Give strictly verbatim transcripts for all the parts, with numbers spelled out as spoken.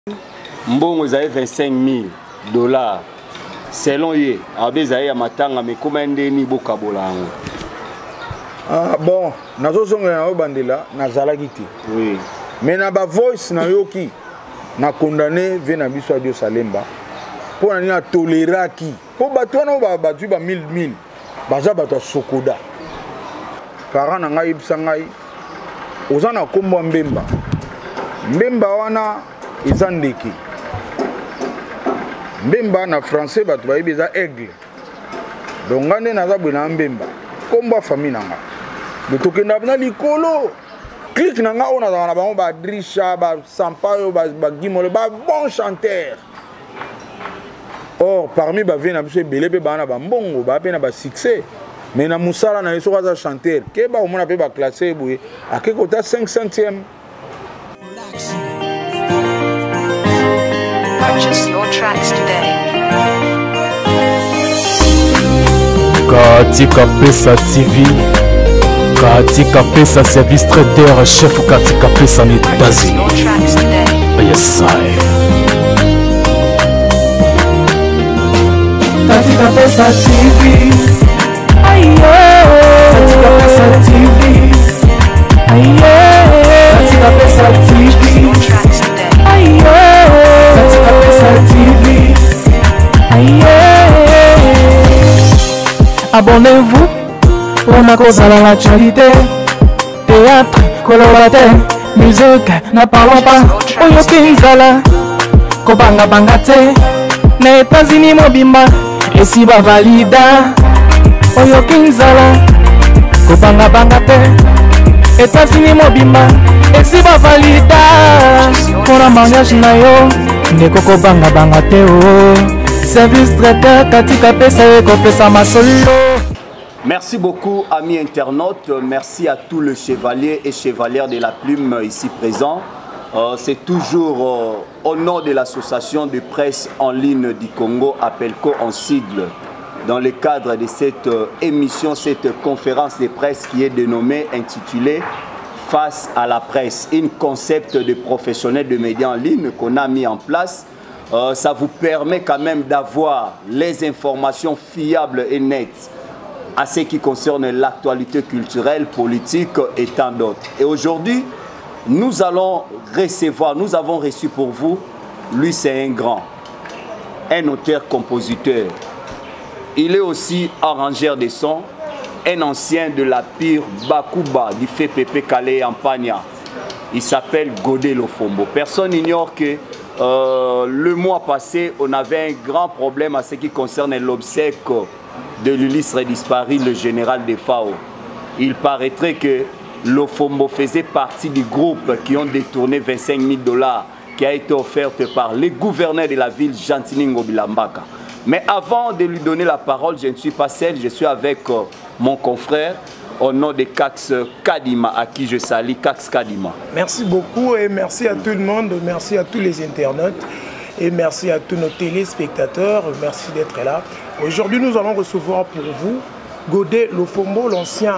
Mbongo zaye vingt-cinq mille dollars. Selon ye, abe zaye ya matanga me comment ndeni boka bolango. Ah bon, nazo zonga na obandela na zalaki ti. Oui. Mais na ba voice na yoki na condamné vena biso adio Salemba. Pour na na toleraki. Pour bato na ba batu ba mille mille. Baza bato sokoda. Parents na ngai ibsa ngai. Ozana kombo mbemba. Mbemba wana ezandeki. Mbemba na français bato ba ibeza aigle. Donc ngane naza bwena mbemba. Kombo famille nanga. Betoke na na likolo. Clique nanga ona na bango ba Drisha ba Sampayo ba Gimole ba bon chanteur. Or parmi ba vena biso belé pe bana ba mbongo ba pe na ba succès. Mais na musala na yeso kaza chanteur. Ke ba omona pe ba classé boye. Akekota cinq centième. Purchase your tracks today. Katika Pesa T V, Katika Pesa Service Trader, chef Katika Pesa en États-Unis. Yes, I. Katika Pesa T V, aye. Katika Pesa T V, aye. Katika Pesa T V, aye. Katika Pesa T V, aye. Abonnez-vous pour la cause à l'actualité. Théâtre, colorateur, musique, n'a parlons pas. Oyo Kinzala, Kobanga Bangate, na États-Unis Mobimba, et si va valida. Oyo Kinzala, Kobanga Bangate, États-Unis Mobimba, et si va valida. Pour la mariage na yo, ne koko banga bangate o. Service traiteur Katika Pesa eko pesa masolo. Merci beaucoup, amis internautes. Merci à tous les chevaliers et chevalières de la plume ici présents. Euh, C'est toujours euh, au nom de l'association de presse en ligne du Congo, APELCO en sigle, dans le cadre de cette euh, émission, cette conférence de presse qui est dénommée, intitulée Face à la presse, un concept de professionnels de médias en ligne qu'on a mis en place. Euh, ça vous permet quand même d'avoir les informations fiables et nettes à ce qui concerne l'actualité culturelle, politique et tant d'autres. Et aujourd'hui, nous allons recevoir, nous avons reçu pour vous, lui c'est un grand, un auteur-compositeur. Il est aussi arrangeur de sons, un ancien de la pire Bakuba du fait Pépé Calais en Pagna. Il s'appelle Godé Lofombo. Personne n'ignore que euh, le mois passé, on avait un grand problème à ce qui concerne l'obsèque de l'illustre disparu, le général de F A O. Il paraîtrait que Lofombo faisait partie du groupe qui ont détourné vingt-cinq mille dollars qui a été offerte par le gouverneur de la ville, Jantiningo Bilambaka. Mais avant de lui donner la parole, je ne suis pas seul, je suis avec euh, mon confrère au nom de Kax Kadima, à qui je salue, Kax Kadima. Merci beaucoup et merci à tout le monde, merci à tous les internautes et merci à tous nos téléspectateurs, merci d'être là. Aujourd'hui, nous allons recevoir pour vous Godé Lofombo, l'ancien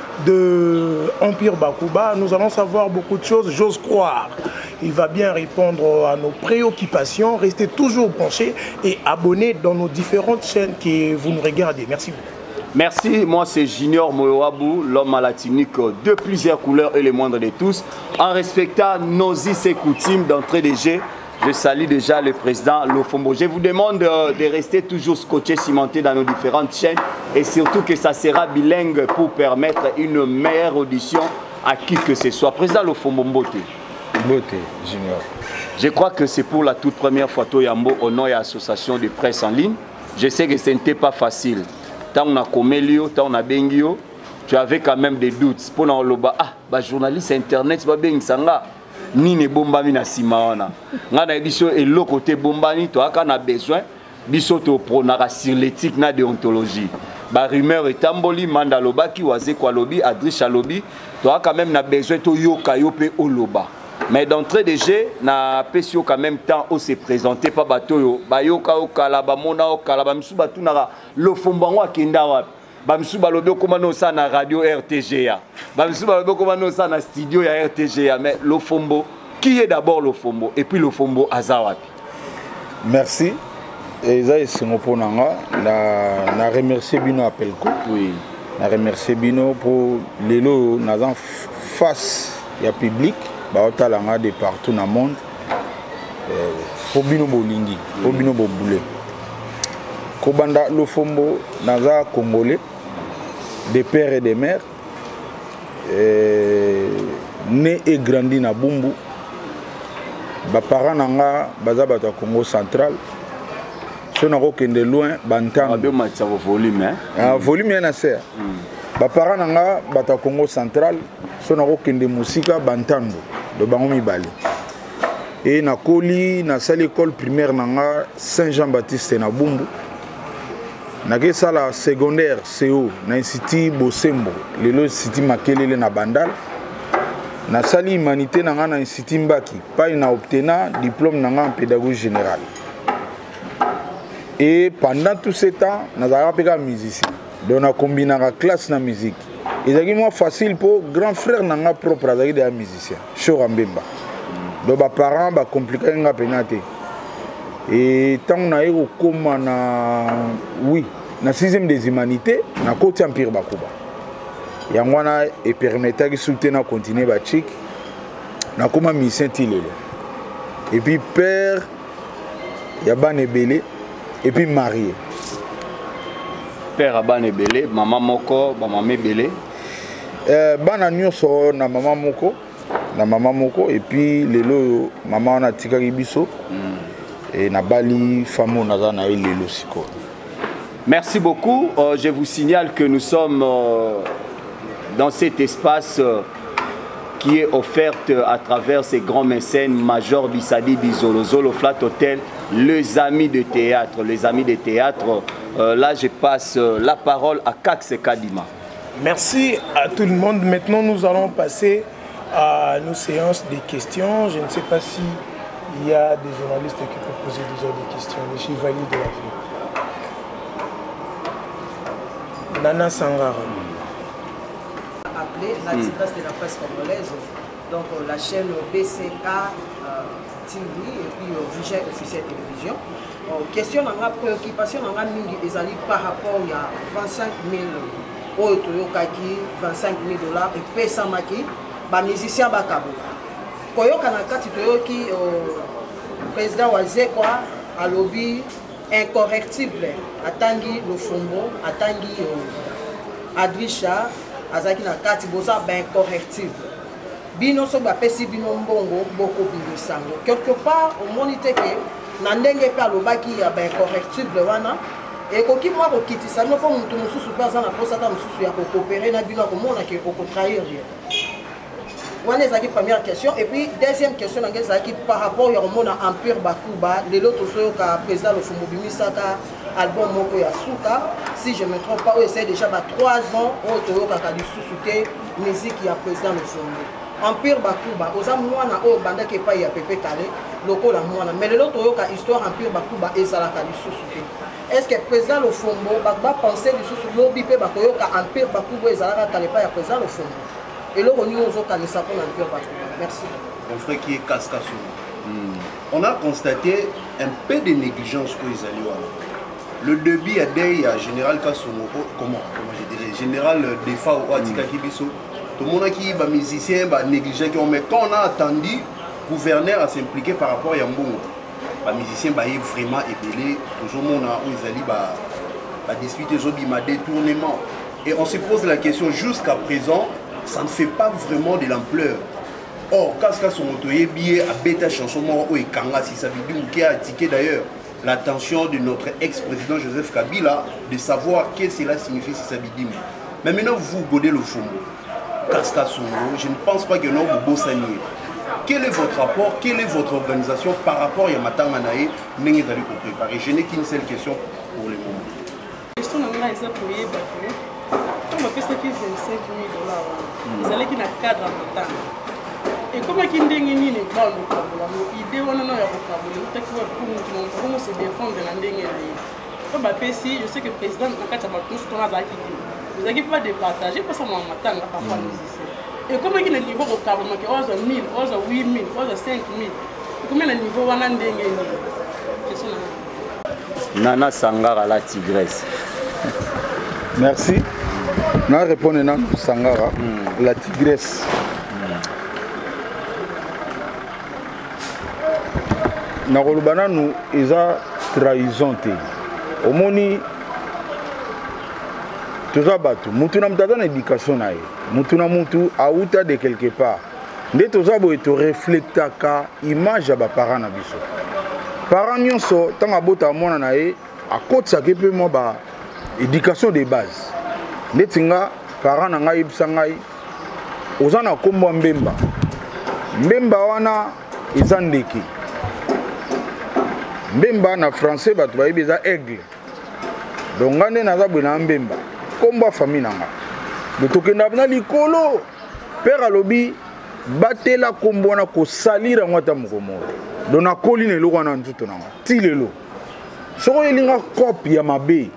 de Empire Bakuba. Nous allons savoir beaucoup de choses, j'ose croire. Il va bien répondre à nos préoccupations. Restez toujours branchés et abonnés dans nos différentes chaînes que vous nous regardez. Merci beaucoup. Merci, moi c'est Junior Moyoabou, l'homme à la technique de plusieurs couleurs et les moindres de tous. En respectant nos us et coutumes d'entrée de jeu, je salue déjà le président Lofombo. Je vous demande de rester toujours scotché, cimenté dans nos différentes chaînes et surtout que ça sera bilingue pour permettre une meilleure audition à qui que ce soit. Président Lofombo Mbote. Mbote, Junior. Je crois que c'est pour la toute première fois Toyambo au nom de l'association de presse en ligne. Je sais que ce n'était pas facile. Tant on a Komelio, tant on a Bengio, tu avais quand même des doutes. Pour nous, ah, bah journaliste internet, bah Beng Sanga, ni ne bombami na simaona. Nga na biso et l'autre côté bombani, toi quand on a besoin, biso to pronara sur l'éthique na déontologie. Bah rumeur et tamboli, mandaloba qui waze kwa lobi, adrisha lobi, toi quand même na besoin to yoka yope oloba. Mais d'entrée de jeu, na pesio quand même temps où se présenter pas batoyo, ba yoka okala ba mona okala ba misuba tunara Lofombo akenda wapi. Ba misuba lobi komano sa na radio R T G A. Ba misuba lobi komano sa na studio ya R T G A mais Lofombo qui est d'abord le Fombo et puis le Fombo Azawapi. Merci. Et ça, c'est mon point. Je remercie Bino Apelko. Oui. Je remercie Bino pour les lots face au public. De partout dans le monde. Pour Bino Bolingi. Pour Bino Boboulé. Kobanda le Fombo Naza Congolais. Des pères et des mères. Né et grandi na Bumbu. Mes parents nanga baza bata Congo central. Si on a de loin, bantam. Volume hein. Volume na ser. Mes parents nanga bata Congo central. Si on a de musique bantando de bangomi bali. Et na koli na salle école primaire nanga Saint-Jean-Baptiste na Bumbu. Na ke sala secondaire C O na institut Bosembo. Lelo institut Makelele na Bandal. Na sali humanité nanga na institut Mbaki, pas na obtenu diplôme nanga en pédagogie générale. Et pendant tout ce temps, nazara peka musicien. Donc na combiné la classe na musique. Et c'est moi facile pour grand frère nanga propre azaki de musicien, Chora Mbemba. Donc ba parents ba compliqué nga penate. Et tant na ero koma na oui, na sixième des humanités, na côté empire Bakuba. Yangwana et permettait de soutenir continuer bachik na comme mission tilelo et puis père Yaban Ebele et puis marié père Yaban Ebele maman moko ba maman Ebele euh bana nyonso na maman moko na maman moko et puis lelo maman na tikaki biso mm. et na bali famo naza na lelo siko. Merci beaucoup. Euh, je vous signale que nous sommes euh, dans cet espace euh, qui est offert à travers ces grands mécènes, Major Bissadi Bizolo, Zolo Flat Hotel, les amis de théâtre, les amis de théâtre. Euh, là, je passe euh, la parole à Kax Kadima. Merci à tout le monde. Maintenant, nous allons passer à nos séances de questions. Je ne sais pas s'il y a des journalistes qui peuvent poser déjà des questions. Les chevaliers de la vie. Nana Sangara. La T I P A S de la presse congolaise, donc euh, la chaîne B C K euh, T V et puis euh, Vision officielle télévision. Euh, question dans la préoccupation dans la mingi ezali par rapport il y a vingt-cinq mille euros toyokaki vingt-cinq mille dollars et pesa maki ba musicien bakabo. Koyoka na kati toyoki président waze quoi à lobby incorrectible atangi le Fombo atangi Adrisha azaki na kati boza ben corrective bino so ba pesi bino mbongo boko bisango quelque part au monite que na ndenge pa lobaki ya ben corrective wana et koki moi ko kitisa no ko mutu mususu paza na posa ta mususu ya ko coopérer na bino ko mona ke ko trahir wana ezaki première question et puis deuxième question na ngezaki par rapport ya mona empire Bakuba les autres so ka président le Fombo bimisaka album moko ya suka si je me trompe pas c'est déjà ba trois ans au toyo kaka du sous-souté musique ya président le Fombo empire Bakuba oza mwana o banda ke pa ya pepe kale lokola mwana mais les autres ka histoire empire Bakuba ezala ka du sous-souté est-ce que président le Fombo ba ba penser du sous lobby pe ba koyo ka empire Bakuba ezala ka pa ya président le Fombo et là on y ozo ka ça pour empire Bakuba. Merci mon frère qui est Kaskasso. hmm. On a constaté un peu de négligence pour les alliés. Le débit a dit à Général Kassomo, comment, comment je dirais, Général Defa ou Atika Kibiso, tout le monde qui est musicien, négligé, mais quand on a attendu, le gouverneur à s'impliquer par rapport à Yambongo, les musiciens sont vraiment ébélés, toujours on a discuté de détournement. Et on se pose la question, jusqu'à présent, ça ne fait pas vraiment de l'ampleur. Or, Kaska Somotoye, billet à bêta chanson, ou Kanga, si ça veut dire, qui a tiqué d'ailleurs l'attention de notre ex-président Joseph Kabila de savoir ce que cela signifie si ça veut dire. Mais maintenant, vous godez le Fombo. Kaska Somo, je ne pense pas que nous avons beau sanier. Quel est votre rapport, quelle est votre organisation par rapport à Yamata Manae, n'est-ce pas préparé? Je n'ai qu'une seule question pour le moment. La question est pour y comme on fait vingt-cinq mille dollars, ils allaient qu'il y a cadre en temps. Et comment il y a des gens qui ont l'idée de se défendre de la ligne. Comme je sais que le président n'a pas de partager parce que parfois musicien. Et comment il y a un niveau au câble, il y a mille, il y a huit mille, il y a cinq mille. Comment il y a un niveau où on a un dingue? Nana Sangara, la tigresse. Merci. Je vais répondre à Nana Sangara, mm. la tigresse. Na kolobana nous eza trahison te. Omoni toza bato mutu na mutata na éducation na ye. Mutu na mutu auta de quelque part. Nde toza boye to reflectaka image ya ba parents na biso. Parents nyonso tanga bota mona na ye akotsa ke pe mo ba éducation de base. Nde tinga parents na ngai bisa ngai oza na kombo mbemba. Mbemba wana eza ndeke. Mbemba na français bato bayebi eza aigle. Donc ngane naza bwena mbemba. Komba famille nanga. Betokenda na likolo. Père alobi batela kombo na ko salira ngata mukomo. Donc na koline lo wana nzuto nanga. Ti lelo. Soko yelinga copie ya mabe.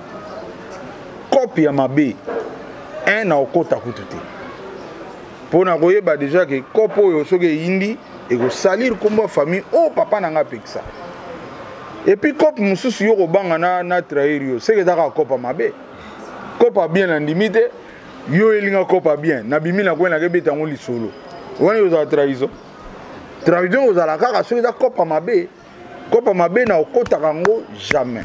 Copie ya mabe. Un na okota kutute. Pona koyeba déjà que kopo yo soke yindi et ko salir kombo famille oh papa nanga peksa. Et puis cop mususu yo kobanga na na trahir yo c'est que daka copa mabe copa bien en limite yo elinga copa bien na bimi na kwena ke betango lisolo wana yo za trahison trahison za la kaka so da copa mabe copa mabe na okota kango jamais.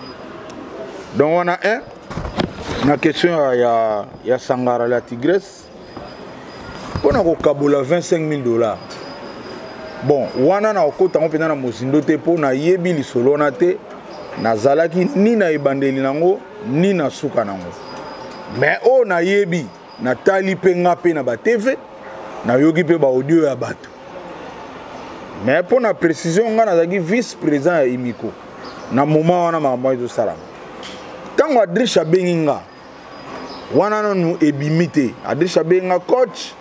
Donc on a un na question ya ya Sangara la tigresse on a ko kabola vingt-cinq mille dollars. Bon, wana na okota ngo pena na mozindo te po na yebi lisolo na te na zalaki ni na ebandeli nango ni na suka nango. Mais o na yebi na tali pe nga pe na ba T V na yoki pe ba audio ya bato. Mais pour na précision nga na zaki vice président ya Imiko na moment wana ma moyo salam. Tango Adrisha Benginga wana no ebimite Adrisha Benginga coach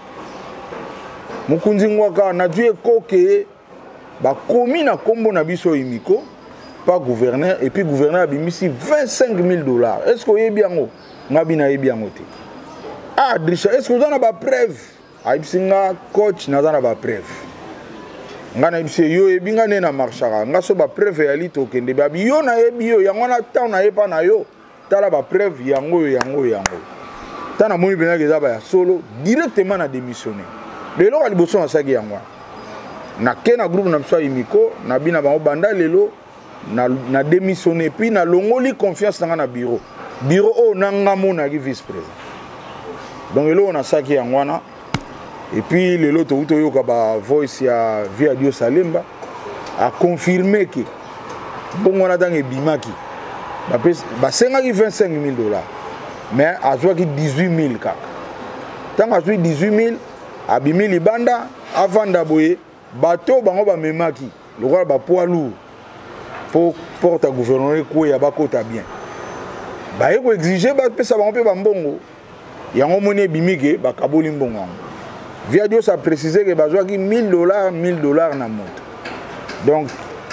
Mukunzi ngwaka na dû ekoke ba komi na kombo na biso Imiko pas gouverneur et puis gouverneur abimisi vingt-cinq mille dollars. Est-ce que yebi yango ngabi na yebi yango te? Ah Drisha, est-ce que vous avez ba preuve? Aibsinga coach na za na ba preuve. Ngana ibse yo yebi ngane na marchara. Ngaso ba preuve ya lito kende ba yo na yebi yo yango na taw na yepa na yo. Tala ba preuve yango yango yango. Tana moni bena ke za ba ya solo directement na démissionner. Lelo ka liboso na saki yango na ke na groupe na biso Imiko na bina bango banda lelo na na démissionner puis na longoli confiance na bureau bureau o na ngamo na ki vice président. Donc lelo on a saki yango wana et puis lelo to uto yoka ba voice ya Via Dio Salemba a confirmé que bongo na dange bimaki ba pes ba senga ki vingt-cinq mille dollars mais a joa ki dix-huit mille kaka tanga joa dix-huit mille abimi libanda avanda boye bato bango ba memaki lokola ba poids lourd pour porte gouvernement ko ya bakota bien ba yeko exiger ba pesa bango pe ba mbongo yango moni bimike ba kaboli mbongo. Via Dio ça préciser que bazwa ki mille dollars mille dollars na moto. Donc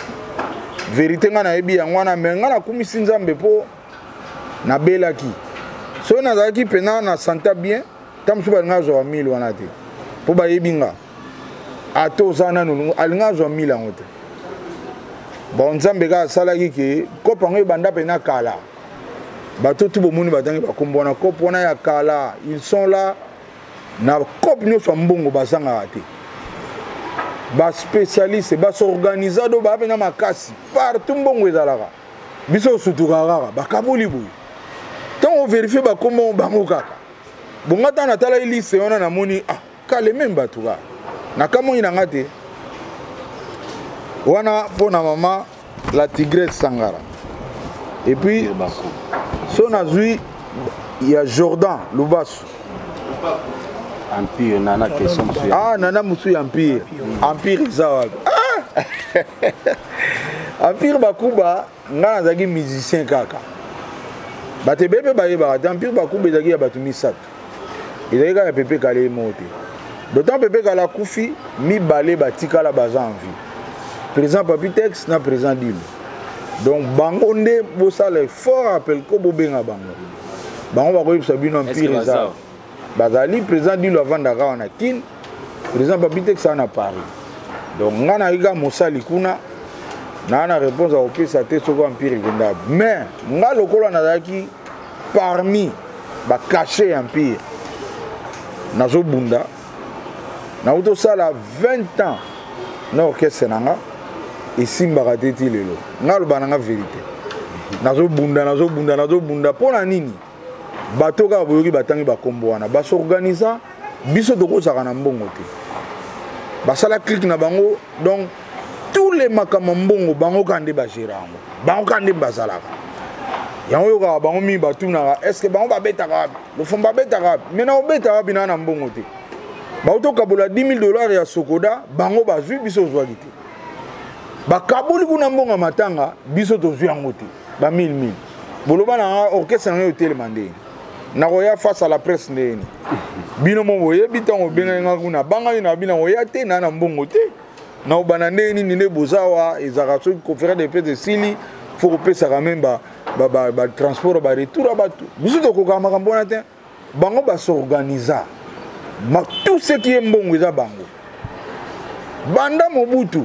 vérité nga na yebi yango na menga na kumisi nzambe po na belaki so na zaki pena na santa bien tamsu ba nga zo mille wana te po ba yebinga ato zana no alinga zo mille angote bon nzambe ka salaki ke kopa ngo banda pena kala bato tu bomuni batangi ba kombona kopo na ya kala ils sont là na kopo nyo so mbongo bazanga te ba spécialiste ba s'organisado ba pena makasi partout mbongo ezalaka biso sutukaka ba kaboli boy tant on vérifie ba kombo bango kaka bongata na tala ilise ona na moni ah kale memba tuka na kamo ina ngate wana pona mama la tigresse Sangara et puis son azui il y a Jordan Lubasu Empire nana question ah nana musu empire empire zawa ah empire bakuba ngana zaki musicien kaka bate bebe baye ba empire bakuba zaki ya batu misatu ezalika ya pepe kale mote d'autant pepe kala kufi mi balé batika la baza en vie présent Papitex na présent Dilo donc bango nde bosala fort appel ko bobenga bango bango ba ko yebisa bino empire za bazali président dilo avandaka wana kin président babitekisa na Paris donc nga nayika mosali kuna na na réponse à opesa te soko empire ekenda mais nga lokola nazalaki parmi bakache empire nazobunda nautosala vingt ans na orchestre nanga esimbaka te ti lelo nga loba nanga vérité nazobunda nazobunda nazobunda mpona nini bato kaka boyoki batangi bakombo wana basorganisa biso tokozaka na mbongo te basala clique na bango donc tous les makambo mbongo bango kande bagéra yango bango kande bazalaka yango yokaka bango mingi batunaka est ce que bango babetaka wapi lofombo babetaka wapi maintenant obetaka wapi na na mbongo te bautokabola dix mille dollars ya sokoda bango bazwi biso ozwaki te bakaboli kuna mbongo matanga biso tozwi yango te ba mille mille boloba na orchestre na yo telema ndeni nakoya face à la presse ndeni bino mo boyebi ntango benga kuna bangani na bino oya te na na mbongo te na obana ndeni ninde bozawa ezaka so conférence de presse esili faut kopesaka même ba ba ba transport ba retour abatu biso tokoka makambo na te bango basorganisa ma tout ce qui est mbongo eza bango banda Mobutu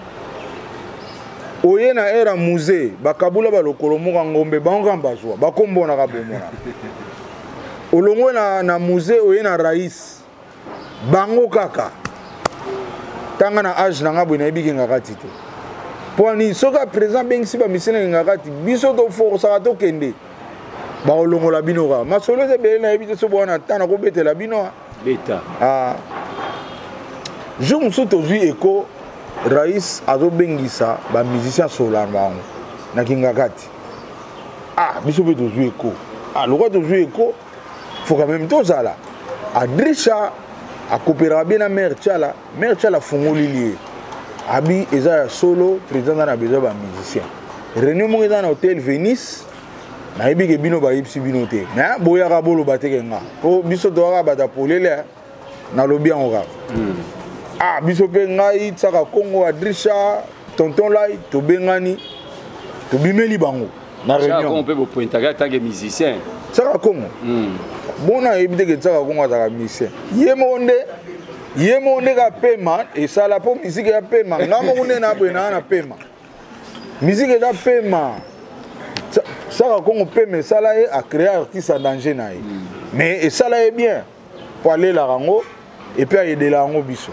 oye na era musée bakabula balokolo moka ngombe bango kambazwa bakombona kabomona olongo na na musée oye na rais bango kaka tanga na age na ngabwe na ibiki ngakati te poni soka président bengisi ba misene ngakati biso to force to kende ba olongo la bino ka masolo ze bele na ibite so bona tana ko betela bino beta ah je me suis tozui eko rais azobengisa ba musicien solar bango na kingakati ah biso be tozui eko ah lokwa tozui eko faut quand même tozala adrisha a coopérer bien na mère Tchala mère Tchala fongoli lié abi eza solo président na besoin ba musicien réunion mo eza na hôtel Venice na yebi ke bino ba yipsi bino te na boya ka bolo bateke nga po biso to ka bata polele na lobi en ora ah biso pe ngai tsaka Congo adrisha tonton lai to bengani to bimeli bango na réunion on peut pointer tant que musicien tsaka Congo bona ebite ke tsaka Congo tsaka musicien yemonde yemonde ka pema et ça la po musique ya pema ngamo kunde na bwena na pema musique da pema tsaka Congo pema ça là a créé artiste en danger na ye mais et ça là est bien pour aller la rango et puis aider la rango biso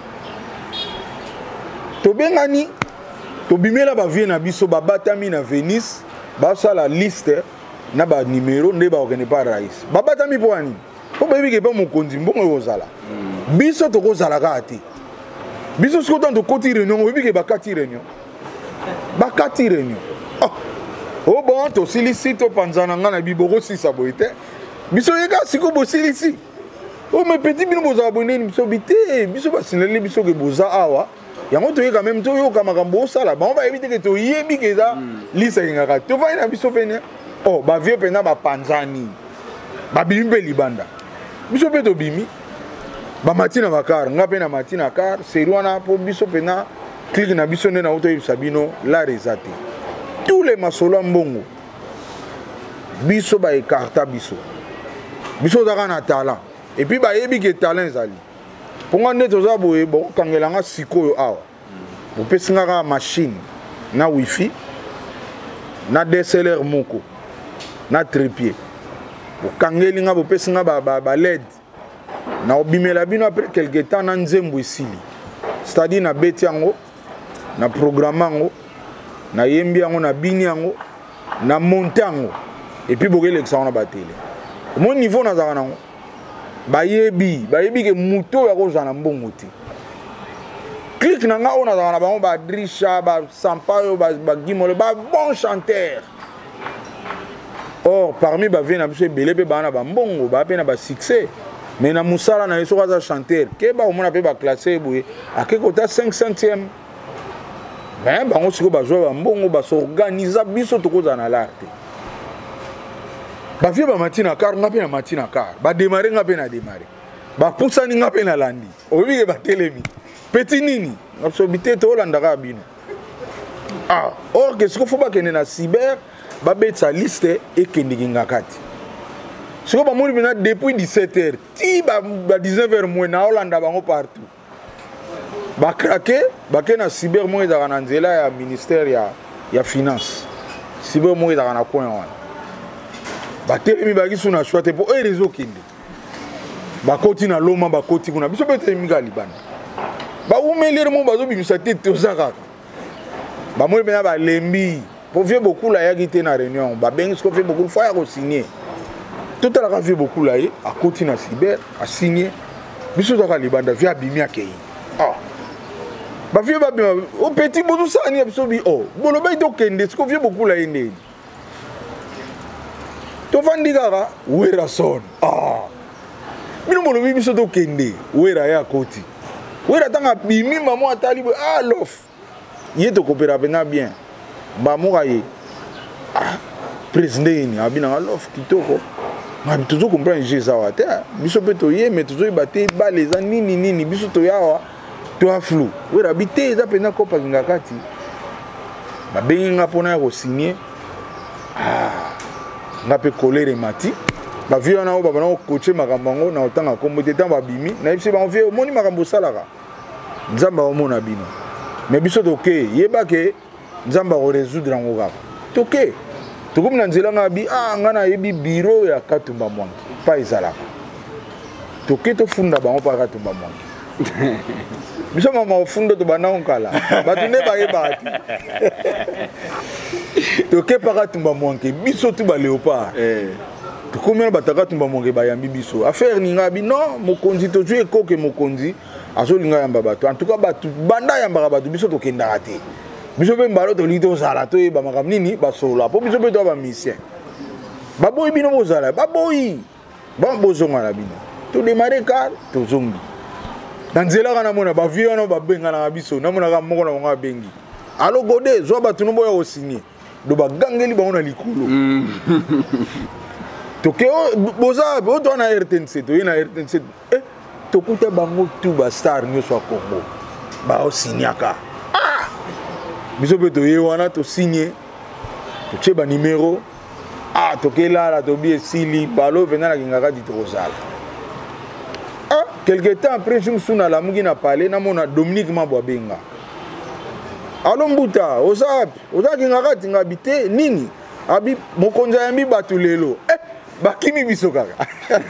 to bengani to bimela ba vie na biso ba batami na Venice ba ça la liste na ba numéro nde ba organiser par rais ba batami po ani po ba biki pa mokonzi mbongo ozala biso to kozala ka ati biso siko tanto koti réunion biki ba kati réunion ba kati réunion oh bon to silisi to panzana ngana biboko sisa boite biso yeka siko bo silisi oh mais petit bino boza bonene biso bité biso ba sinele biso ke boza awa yango to yeka même to yoka makambo sala ba ba éviter que to yebi ke za lisa ngaka to va ina biso pene oh ba vieux pena ba panzani ba bimbe libanda biso pe to bimi ba matina bakar nga pena matina kar seriwana po biso pena clique na biso ne na auto sabino la rezate tous les masolo mbongo biso ba écarta biso biso daka na talent et puis ba yebi ke talent zali ponga nde toza boye bo kangelanga sikoyo awa bo pesinga machine na wifi na D S L R moko na trépied bo kangelinga bo pesinga ba ba, ba L E D na obimela bino après quelque temps na nzembo esili c'est-à-dire na beti yango na programme yango na yembi yango na bini yango na montango et puis boke l'exemple na batele mon niveau na zaka nango bayebi bayebi ke muto ya kozana mbongo te clique na nga ona zaka na bango ba drisha ba sampayo ba gimole ba bon chanteur or parmi ba vie na biso belé pe bana ba mbongo ba pe na ba succès mais na musala na yeso kaza chanteur ke ba omona pe ba classé boye akekota cinq centième ben bango siko ba joa ba mbongo ba s'organiser biso tokoza na l'arte ba vie ba matina car nga pe na matina car ba démarrer nga pe na démarrer ba pusani nga pe na landi obi ke ba telemi petit nini absoluté to landaka bino ah or que siko faut ba kene na cyber ba betsa liste et kendiki ngakati Ce que bamoni maintenant depuis dix-sept heures, ti ba dix-neuf heures moins na Hollande bango partout. Ba craquer, ba ke na cyber moins da na nzela ya ministère ya ya finance. Cyber moins da na coin wana. Ba telemi ba kisu na choite pour e réseau kinde. Ba koti na loma ba koti kuna biso bete mi ga libanda. Ba umelere mo bazo bimisa tete ozaka. Ba moi maintenant ba lembi. Pour faire beaucoup là, il y a été na réunion. Ba bengi ce qu'on fait beaucoup, faut y signer. Tout à l'heure fait beaucoup là, à côté na cyber, à signer. Biso za libanda via bimia kei. Ah. Ba via ba au petit bout ça ni biso bi oh. Bolo ba to kende, ce qu'on fait beaucoup là inde. To fandi gara, wera son. Ah. Bino bolo bi biso to kende, wera ya côté. Wera tanga bimi maman atali ah lof. Yeto coopéra bien. Ba moraye ah président abina alof kitoko ma toujours comprendre jésus awate biso peto ye mais toujours ibate ba les nini nini biso to yawa to aflu we rabite eza pena ko pakinga kati ba benga pona ko signer ah ngape colère mati ba viona na ba na coacher makambango na otanga kombote tamba bimi na bisi ba vie moni makambo salaka nzamba omona bino mais biso to ke yeba ke nzamba ko résoudre ngo kaka toke tokomi na nzela ngabi ah ngana yebi bureau ya Katumba Mwangi pa ezalaka toke to funda bango pa Katumba Mwangi biso mama funda to bana onkala batu ne ba yeba ati toke pa Katumba Mwangi biso tu ba léopard eh tokomi na bataka Katumba Mwangi ba yambi biso affaire ni ngabi non mokonzi to tu ekoke mokonzi azolinga yamba bato en tout cas batu banda yamba bato biso to kenda ate biso pe mbalo to lito sala to ba makam nini ba sola po biso pe to ba mission ba boy bino bozala ba boy ba bozonga na bino to démarrer car to zongi dans nzela kana mona ba vieux na ba benga na biso na mona ka moko na nga bengi alo gode zo ba tuno boya o signer do ba gangeli ba ona likolo to ke boza bo to na R T N C to ina R T N C eh to kuta bango tu ba star nyoso Congo ba o signaka biso pe to ye wana to signer to cheba numéro ah to ke la la to bi sili balo venant la ngaka di to sala ah quelque temps après je me suis na la mugi na parler na mona Dominique Mabwa benga alo mbuta osap ozaki ngaka tinga bite nini abi mokonza yambi batu lelo eh bakimi biso kaka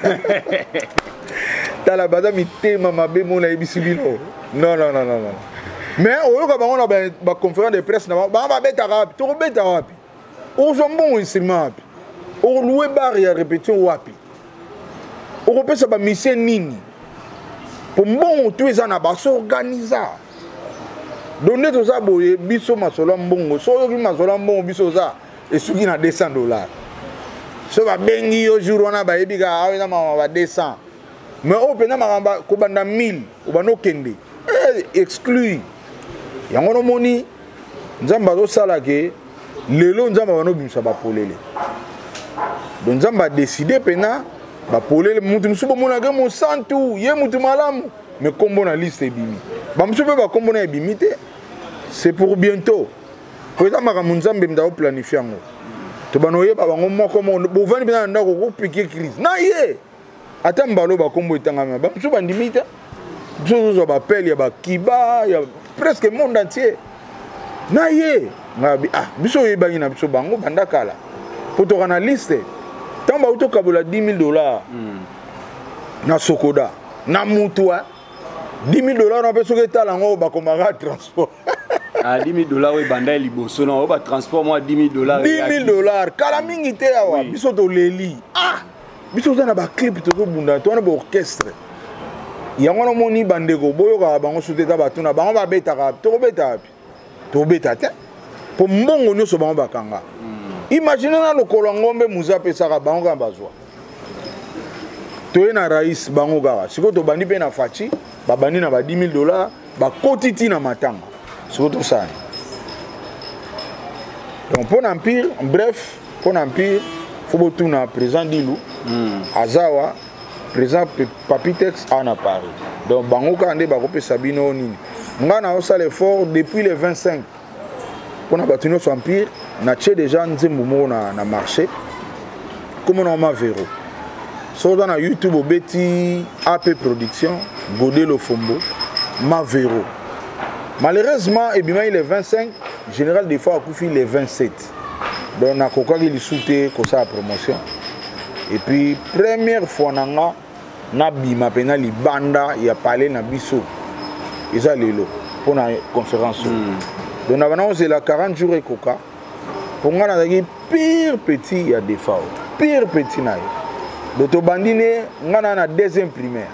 tala baza mitema mabe mona ebisibino non non non non mais on va avoir une conférence de presse na ba ba beta rap to beta wapi o jambon instrument wapi o louer bar ya répétition wapi o pesa ba mission nini pour bon tout ça na ba s'organiser donner tout ça boye biso masolo mbongo so yo masolo mbongo biso za et suki na deux cents dollars so ba bengi yo jour wana ba ebika awe na mama ba deux cents mais o pena makamba ko banda mille o bano kende exclu yango no moni nzamba do sala ke lelo nzamba bano bimisa ba polele donc nzamba décider pena ba polele mutu msubo mona ke mo santu ye mutu malamu mais kombo na liste ebimi ba msubo ba kombo na ebimi te c'est pour bientôt ko eza makambo nzambe mda o planifier yango to bano ye ba bango moko mo bo vani bina ndako ko piquer crise na ye ata mbalo ba kombo etangama ba msubo ndimita biso ba pelle ya ba kiba ya presque monde entier na ye ngabi ah biso yebangi na biso bango banda kala poto kana liste tamba auto kabola dix mille dollars mm. na sokoda na mutwa dix mille dollars na peso ke tala ngo ba komaka transport ah dix mille dollars we banda liboso na ba transport moi dix mille dollars dix mille dollars kala mingi te awa biso to leli ah biso na ba clip to ko bunda to na ba orchestre yango no moni bandeko boyoka bango suteta batuna bango ba betaka to beta to beta te po mbongo nyoso bango bakanga imagine na lokolo ngombe muza pesaka bango ka bazwa to ena rais bango gara siko to bandi pe na fachi ba bandi na ba dix mille dollars ba kotiti na matanga siko to ça donc pour empire bref pour empire faut botuna présent dilu azawa présent Papitex en Paris. Donc bango kande ba kopé Sabino nini. Ngana osa l'effort depuis le vingt-cinq. Pour na batino son empire, na tché déjà nzembo mo na na marché. Comme on m'a véro. so dans YouTube au beti A P Production Godé Lofombo Mavero. Malheureusement et bien il est vingt-cinq, général des fois Koufi il est vingt-sept. Donc on a quoi qu'il souté comme ça la promotion. Et puis première fois nanga na bima pena li banda il a parlé na biso. Ils a lelo pour la conférence. Mm. Donc on c'est la quarante jours et coca. Pour moi on a pire petit il y a des fois. Pire petit na. Donc bandine ngana na deuxième primaire.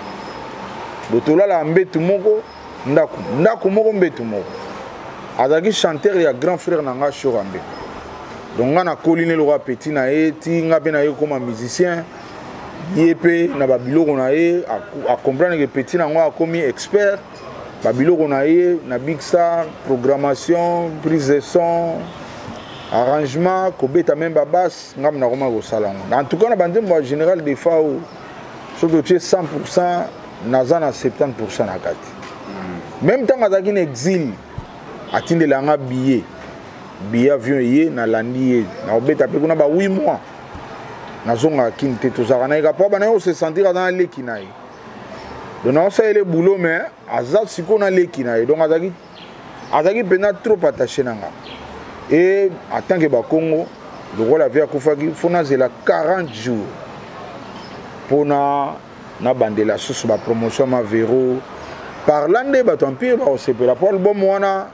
Donc là la mbetu moko ndaku ndaku moko mbetu moko. Azaki chanteur ya grand frère nanga Chorambe. Donc on a colliné le roi petit na e ti nga pe na ye comme musicien. Yépé na babilo on a e à comprendre que petit na nga comme expert. Babilo on a e na big star programmation, prise de son, arrangement, kobeta même babas ngam na koma ko salon. En tout cas na bande moi général des fois surtout tu cent pour cent naza na soixante-dix pour cent na kati. Même temps azaki en exil atinde la nga billet. Billet avion yé na landi yé na obeta pe kuna ba huit mois na zonga kinte to zakana ka pa bana yo se sentir dans le kinaï. Donc on sait le boulot mais azat siko na le kinaï. Donc azaki azaki pena trop attaché nanga. Et en tant que ba Congo le rôle avait akufaki fona zela quarante jours pour na na bandela sous ba promotion ma véro parlant de ba empire ba se pela pour le bon wana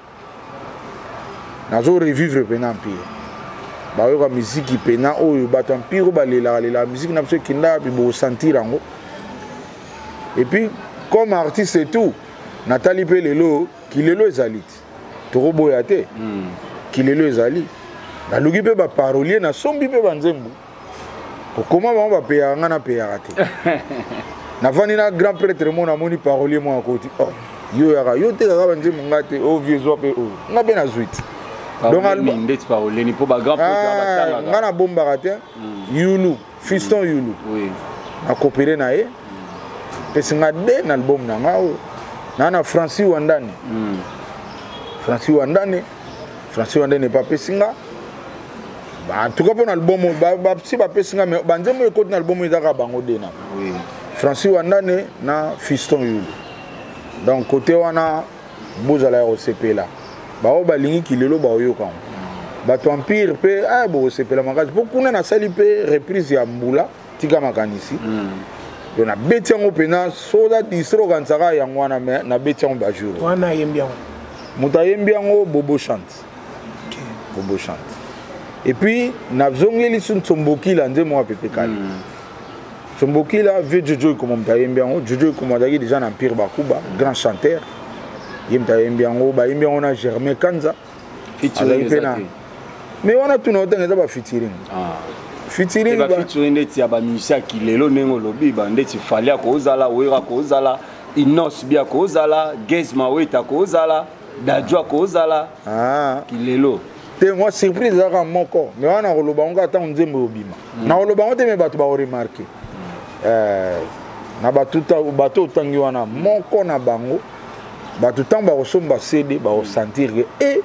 nazo revivre pena empire ba yo ka musique pena oyo ba empire ba lela la musique na pse kinda bi bo sentir ango. Et puis comme artiste et tout Nathalie Pelelo qui lelo ezalit toro boyate qui lelo ezali na lugi pe ba parolier na sombi pe banzembu pour comment on va payer ngana payer raté na vani na grand prêtre mon amoni parolier moi à côté oh yo ya yo te ka banzembu ngate o vieux zo pe o ngabe na zuit donc album ndeti parolier ni po ba grand prêtre ba ngana bomba raté Yulu fiston Yulu oui a coopéré na e pesinga de na album na ngao na na Francis Wandane Francis Wandane Francis Wandane pas pesinga ba en tout cas pour l'album ba ba si ba pesinga mais banzemo écoute na album izaka bango de na oui Francis Wandane na fiston Yulu donc côté wana bozala au C P là ba o balingi kilelo ba oyoka ba to empire pe ah bo C P la makazi pour kuna na sali pe reprise ya mbula tika makanisi donc na beti yango pena soda distro kansaka yango wana me na beti yango ba jour wana yembi yango muta yembi yango Bobo chante Bobo chante et puis na zongeli sun Tsombokila nzemo wa pepe kali Tsombokila vieux Jojo comme muta yembi yango Jojo comme adaki déjà na empire bakuba grand chanteur yemta yembi yango ba yembi yango na Germain Kanza featuring pena mais wana tuna otanga ba featuring ah featuring ba featuring ndeti ya ba musicien ki lelo nengo lobi ba ndeti falia ko zala wera ko zala inos bia ko zala gezma weta ko zala dajwa ko zala ah ki lelo te moi surprise za moko mais wana ko loba nga ta nzembo obima na ko loba ngote me bato ba remarquer euh na batuta bato tangi wana moko na bango bato tamba ko somba C D ba ko sentir que et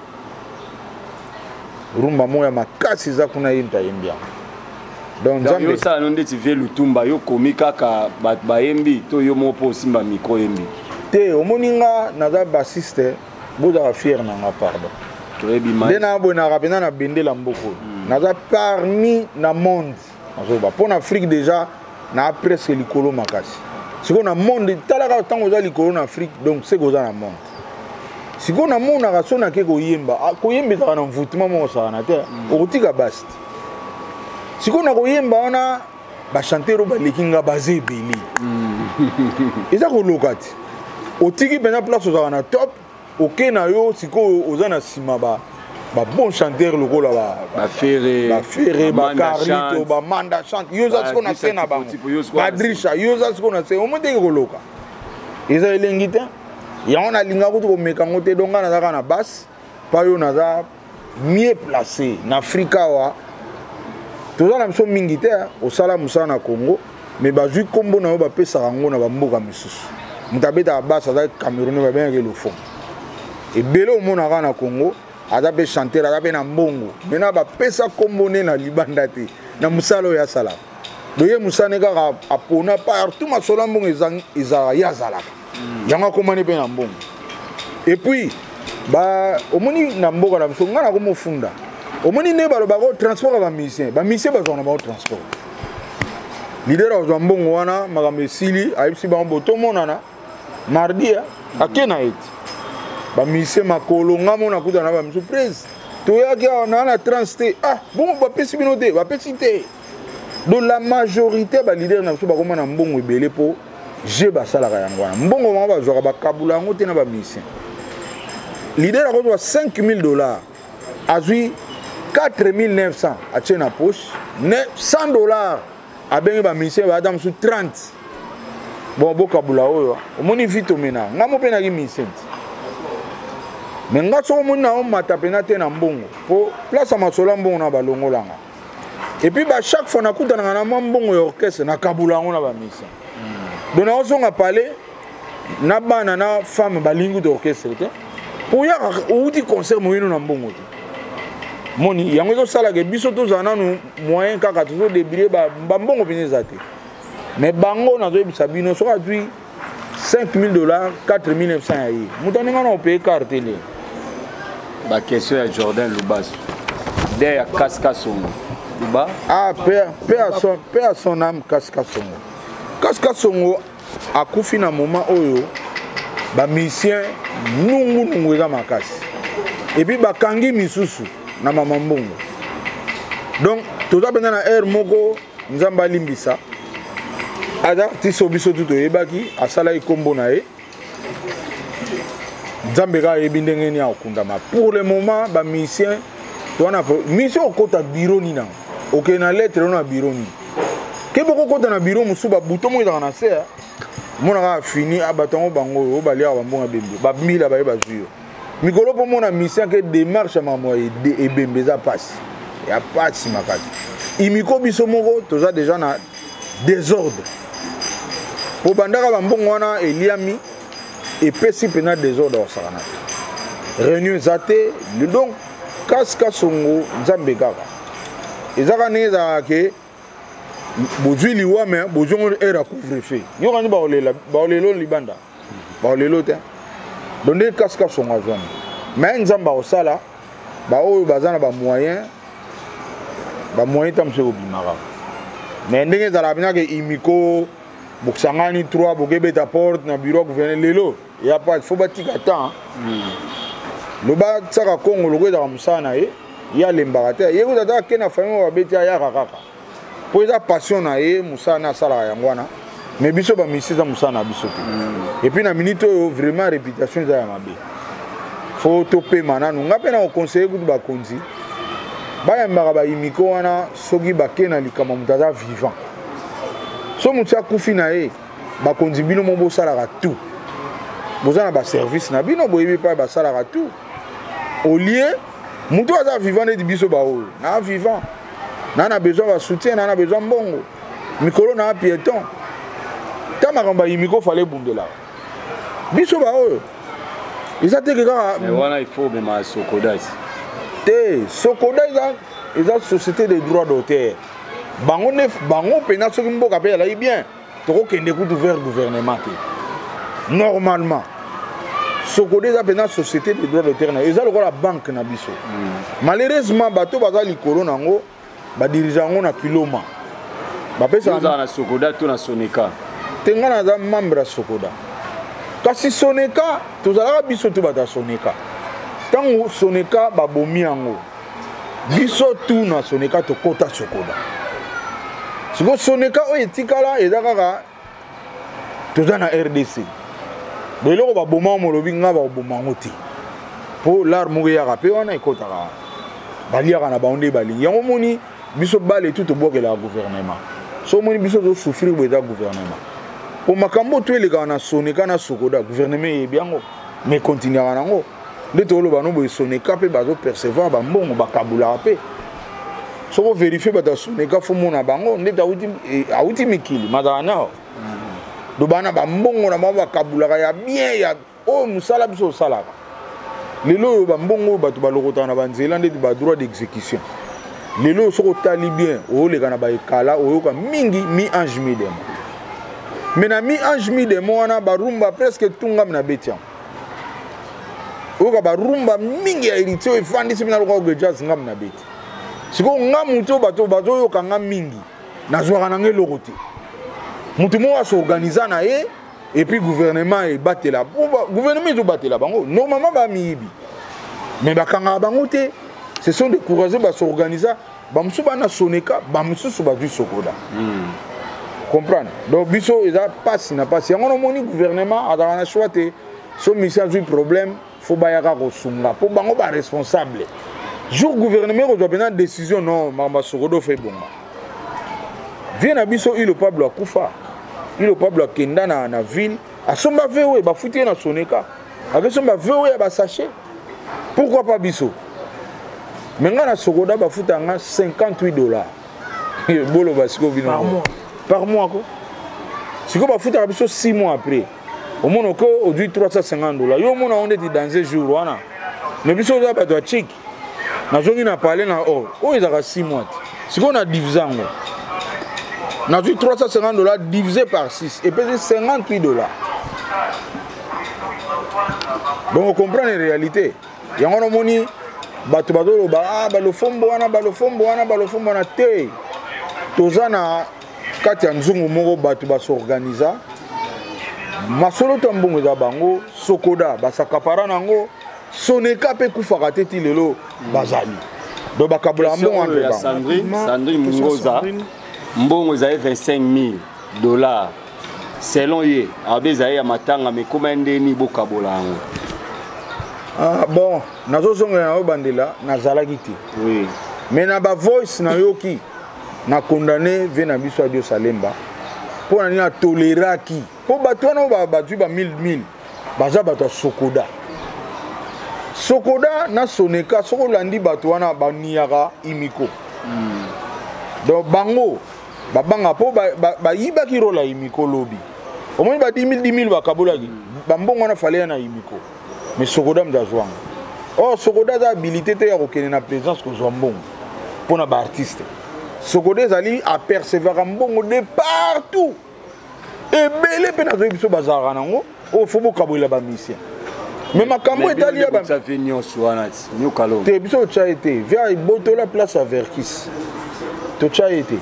rumba moya makasi za kuna yinta yembia. Donc yo ça non ndeti ve lutumba yo komika ka ba yembi to yo mopo simba micro yembi. Te omoninga naza bassiste boza fier na nga pardon. Très bien. Dena bona rapena na bende la mboko. Naza parmi na monde. Azoba pour Afrique déjà na presque likolo makasi. Siko na monde talaka tango za likolo na Afrique donc c'est goza na monde. Siko na mona ka sona ke ko yemba ko yemba ta na mvutima mo sa na te otika bast. Siko na ko yemba ona ba chantero ba lekinga bazé beli. Eza ko lokati. Otiki pena place za na top OK na yo siko ozana sima ba ba bon chanteur lokola ba ba ferré ba ferré ba carlito ba manda chante yo za siko na sena ba ba drisha yo za siko na se o monte ko loka eza elengite ya on a linga ko to meka ngote donga na za na basse pa yo na za mieux placé na Afrika wa to za na mso mingite o sala musa na Congo mais ba ju kombo na yo ba pesa rango na ba mboka misusu mutabeta basse za Cameroun ba bien que le fond et belo mona na Congo adabe chanter adabe na mbongo mena ba pesa kombone na libanda te na musalo ya sala doye musane kaka apona partout masolo mbongo ezala yazalaka yango akomani mpe na mbongo et puis ba omoni na mboka na biso nga na komofunda omoni ne balobaka transport ya bamisien bamisien bazwaka na bao transport lider azwa mbongo wana makambo esili ayebisi bango botomonana mardi ake na ete bamisien makolo nga mona kuta na bamiso prese toyaki awa na na trans te ah bongo bapesi bino te bapesi te donc la majorité ba leader na biso bakoma na mbongo ebele po je basalaka yango wana mbongo bango bazwaka bakabula yango te na bamisien leader akozwa cinq mille dollars azwi quatre mille neuf cents atie na poche cent dollars abenge bamisien baata mosu trente bon bokabula oyo omoni vite omena nga mo mpe naki misien me nga soko omoni na omata pena te na mbongo po place ya masolo ya mbongo na balongolanga et puis ba chaque fois nakutanaka na mwa mbongo ya orchestre nakabula yango na bamisien donc naozonga pale na bana na femme balingi to orchestre te po yaka outi concert moyino na mbongo te moni yango ezosalaka biso tozala nanu moyen kaka tozodébrie bambongo mpena eza te mais bango nazoyebisa bino soki azwi cinq mille dollars quatre mille neuf cents ya ye moto aninga na opeye carte le baquestion ya Jordan Lubasu de ya Kaska Songo Luba ah paix à son âme Kaska Songo Kaska Songo akufi na moment oyo bamisien nungunungu eza makasi epuis bakangi misusu na mama mbongo donc toza mpenza na aire moko nzambe alimbisa aza artiste oyo biso tu toyebaki asalaki kombo na ye nzambe kaka ayebi ndenge nini akokundama pour le moment bamisien towana mission okota biro nini nango okende na lettre ono na biro nini ke bokokota na biro mosusu babuto moko ezaka na se monaka fini bato yango bango oyo baliaka bambongo bembe bamila baye bazwi yo mikolo mpo mona mission ke démarche ya makambo ebembe eza pasi ya pasi makasi imiko biso moko toza deja na désordre po bandaka bambongo wana eliami epesi mpena désordre osakana te réunion eza te donc Kaska Songo nzambe kaka ezaka ndenge ezalaka ke bozwi liwa me bozwi ngo ere couvre feu yokani baolelo libanda baolelo te donc nde Kaska Songo azwani me nzambe akosala baoyo baza na bamoyen bamoyen ta mosu ekobimaka me ndenge ezalaka mpena ke imiko bokisangani trois bokebeta porte na bureau ya gouverneur lelo ya pas fo batika temps loba tsaka kongo loko ezaka mosala na ye ye alembaka te ye kuta taka ke na famille babeti ayaka kaka mpo eza passion na ye mosala na asalaka yango wana mais biso bamisi eza mosala na biso te epuis na minute oyo vraiment réputation eza ya mabe fo topema nanu nga mpe na kokonseye kutu bakonzi bayambaka bayimiko wana soki bake na likambo moto aza vivant so moto akufi na ye bakonzi bino mo bosalaka tout boza na baservice na bino boyebi pa basalaka tout au lieu moto aza vivant neti biso baoyo na vivant na na besoin basoutien na na besoin mbongo mikolo na piéton ta makambo bayimiko fale ebundelaka biso baoyo eza teke kaka wana il faut obema sokoda te sokoda eza société de droit d'auteur bango ne bango mpena soki mboka mpe ezalaki bien tokokende kutu vers gouvernement te normalement sokoda eza mpena société de droit d'auteur na eza lokola banque na biso malheureusement bato baza likolo nango badirige yango na kiloma bapesaka na sokoda to na soneka te nga naza membre ya sokoda kasi soneka tozalaka biso to bato ya soneka ntango soneka babomi yango biso tu na soneka tokota sokoda siko soneka oyo etikala eza kaka toza na R D C beloko baboma molobi nga baboma yango te mpo lare moko eyaka mpe wana ekotaka baliaka na bango nde balingi yango moni biso bale tu tobwakelaka gouvernement so moni biso tosouffrir bo eza gouvernement po makambo to elekaka na soneka na sokoda gouvernement eyebi yango mais continuaka nango nde toloba no boye soneka mpe bazopercevoir bambongo bakabulaka mpe soko verifie bato ya soneka fo mona bango nde awuti mikili mazala nao do bana bambongo na bango bakabulaka ya bien ya oyo mosala biso osalaka lelo oyo bambongo oyo bato balokotaka na banzela ndeti badroit d'exécution lelo soko tali bien o le kana ba ekala o yoka mingi mi ange mi demo mais na mi ange mi demo wana ba rumba presque tunga na betiam o ka ba rumba mingi ya irite o fandi simina lo ko jazz ngam na beti siko ngam to bato bato yoka ngam mingi na zwa na ngelo kote mutu mo s'organiser na ye et puis gouvernement e batela gouvernement to batela bango normalement ba miibi mais ba kanga bango te ce sont des courageux ba s'organiser ba musu ba na soneka ba musu ba du sokoda comprendre donc biso eza passe na passe yango no moni gouvernement a na choix te so mission du problème faut ba yaka ko sunga pour bango ba responsable jour gouvernement ko doit prendre décision non mama sokodo fait bon vient à biso il le peuple a kufa il le peuple a kenda na na ville a somba vewe ba fouti na soneka avec somba vewe ba sachet pourquoi pas biso maintenant na sokoda ba fouta nga cinquante-huit dollars bolo basiko vino par mois par mois ko siko ba fouta biso six mois après au moins ko aujourd'hui trois cent cinquante dollars yo mona on était dans un jour wana mais biso za ba doit check na zongi na parler na oh oh ils a six mois siko na divisé ngo na vu trois cent cinquante dollars divisé par six et puis cinquante-huit dollars donc on comprend les réalités yango no moni bato bato ba ah ba lo fombo wana ba lo fombo wana ba lo fombo na te tozana kati ya nzungu moko bato ba s'organiser masolo to mbongo za bango sokoda ba sakapara nango soneka pe kufaka te ti lelo bazali do bakabula mbongo entre bango Sandrine Sandrine Mungoza mbongo za vingt-cinq mille dollars selon ye abeza ya matanga me komende ni bokabola ngo. Ah bon, nazo zonga na bandela nazalaki ti. Oui. Mais na ba voice na yoki na condamné vena biso a Dieu Salemba. Pour na ni toleraki. Po bato na ba batu ba mille mille. Baza bato sokoda. Sokoda na soneka soko landi bato wana ba niaka imiko. Mm. Donc bango ba banga po ba ba yiba ki rola imiko lobi. Au moins ba dix mille dix mille ba kabolaki. Ba mbongo na fale na imiko. Mais Sokoda m'dazouang. Oh, Sokoda a habilité à reconnaître la présence que Zouambon pour un artiste. Sokoda a apercevoir un bon de partout. Et belé penazo biso bazar nango. Oh, faut beaucoup kabouler la mission. Mais ma cambo est allé à ça fait nyon souanat. Nyon kalom. Te biso tcha été. Via boto la place à Verkis. To tcha été.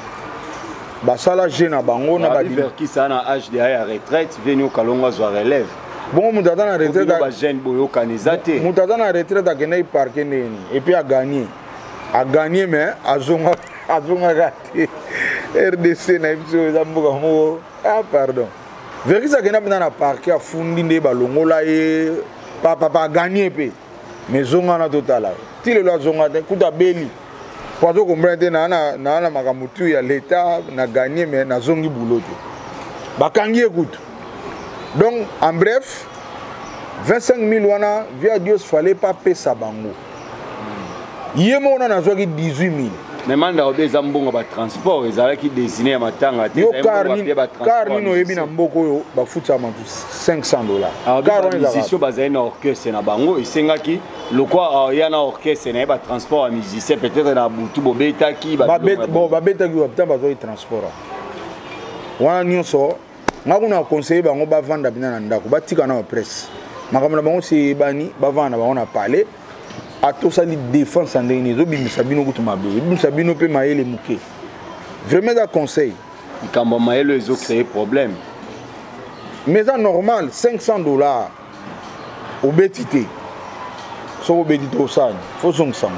Basala jena bango na ba Verkis ana âge de à retraite, venu kalonga zo relève. Bon, Moutata na retraite ba jeune boyo kanizate. Moutata na retraite a gagné parquet et puis a gagné. A gagné mais a zonga a zonga raté. R D C na biso za mboka mo. Ah pardon. Verkis a gagné na parquet a fundi nde balongola e papa pa gagné pe. Mais zonga na total. Ti le zonga de kuta beli. Pour to comprendre na na na makamutu ya l'état na gagné mais na zongi boulot. Ba kangi écoute. Donc, en bref, vingt-cinq mille wana, via Dieu, il ne fallait pas payer sa bango. Hier, on a dix-huit mille. Mais manda obe zambonga ba transport, ezala ki désigné matanga te yo car ni car ni no yebi na mboko yo ba futa ma cinq cents dollars. Car on musicien bazali na orchestre na bango esengaki lokwa ya na orchestre na ba transport a musicien peut-être na butu bobeta ki ba bon ba beta ki ba ba zo transport. Wana nyonso ngakuna conseiller bango ba vanda bina na ndako ba tika na presse. Makamona bango se bani ba vanda bango na parler. A tout ça, les défenses en dernier, ils ont Sabino Goutumabe, ils ont Sabino peut mailler les mouquets. Vraiment, un conseil. Quand on maille les autres, c'est un problème. Mais c'est normal, cinq cents dollars au bétité. Sur au bétité au sang, il faut cinq cents.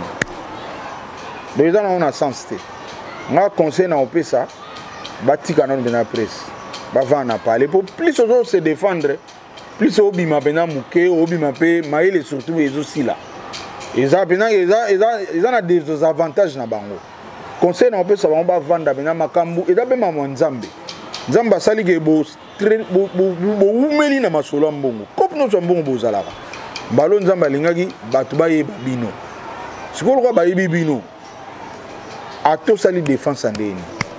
Les gens ont un sens. On a conseil dans le ça, bâti canon de la presse. On a parlé pour plus aux autres se défendre, plus au bima bena mouquet, au bima pe mailler les surtout les aussi là. Ils ont des avantages na bango. Conseil na peut savoir ba vendre bena makambu et da be mama nzambe. Nzamba sali ke bo bo bo umeli na masolo mbongo. Kop no mbongo bozalaka. Balo nzamba lingaki batu ba ye bino. Sikolo kwa ba yebi bino. Ato sali défense andeni.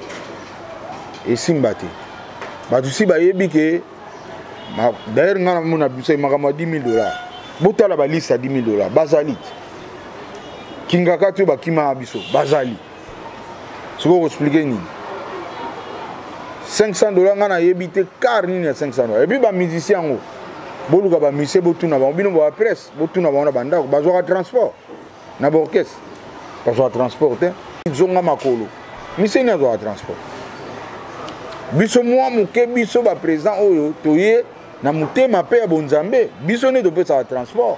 Et simbate. Batu si ba yebi ke d'ailleurs ngana mona bisa makama dix mille dollars. Botala ba liste à dix mille dollars. Basalit. kingaka to bakima biso bazali siko ko expliquer ni cinq cents dollars ngana yebite car ni cinq cents dollars et puis ba musicien ngo boluka ba musicien botuna ba bino ba presse botuna ba na banda ba zo transport na ba orchestre ba zo transport te zonga makolo musicien na zo transport biso moi muke biso ba président oyo toye na mutema pe ya bonzambe biso ne do pe sa transport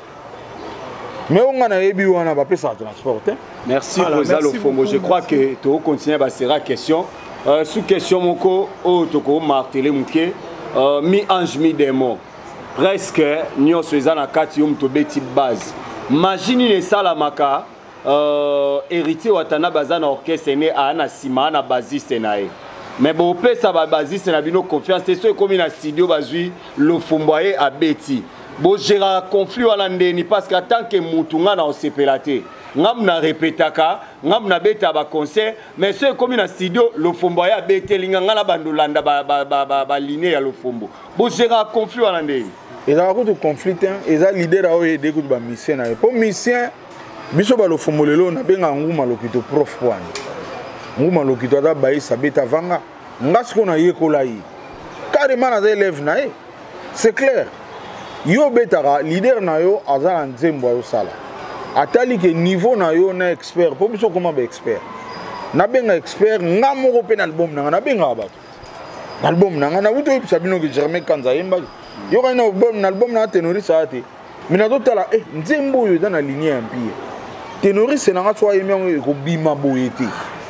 mais on a eu besoin de ça transporter. Merci Président Lofombo. Je crois que tu vas continuer à faire question. Euh, sous question moko o toko martelé muké mi ange mi démon. Presque nous sommes na kati yom to beti base. Imagine les salamaka euh héritier watana bazana orchestre né à na sima na basiste nae. Mais bon pe ça ba basiste na bino confiance c'est comme na studio bazui Lofombo a beti. Bon gérer conflit wala ndeni parce que tant que mutunga na osepelate ngam na répétaka ngam na beta ba concert mais ce comme na studio Lofombo ya betelinga ngala bandolanda ba ba ba ba ligne ya Lofombo bon gérer conflit wala ndeni eza ko to conflit hein eza leader a aider ko ba mission na po mission biso ba Lofombo lelo na benga nguma lokito prof kwani nguma lokito da ba isa beta vanga ngasko na yekola yi carrément na élève na e c'est clair. Yo betara leader na yo aza nzembo yo sala atali ke niveau na yo na expert po biso comment ba expert na benga expert ngamo ko pe na album na na benga ba album na na wuto ipsa bino ke Germain Kanza yemba yo kana album na album na tenori saate mina to tala eh nzembo yo na ligne empire tenori se na nga so yemi ko bima boyete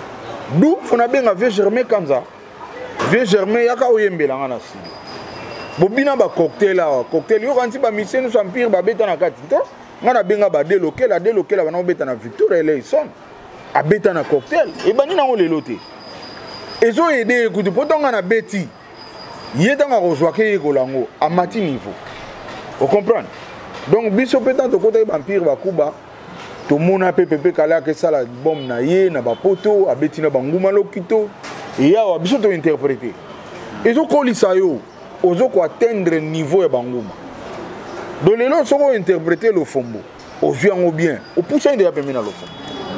du fona benga vieux Germain Kanza vieux Germain yaka oyembela nga na si bobina ba cocktail là cocktail yo kanti ba mission nous empire ba beta na kati to ngana benga ba déloquer la déloquer la bana beta na Victor Eleison a beta na cocktail e bani na ngo lelo te ezo aider écoute pourtant ngana beti yeta nga kozwa ke ko lango a mati niveau vous comprenez donc biso petant to côté ba empire ba kuba to mona ppp kala ke sala bom na ye na ba poto a beti na banguma lokito et ya wa biso to interpréter ezo kolisa yo ozo ko atteindre niveau ya banguma donc lelo soko interpréter Lofombo au viango bien au pousser de pemina Lofombo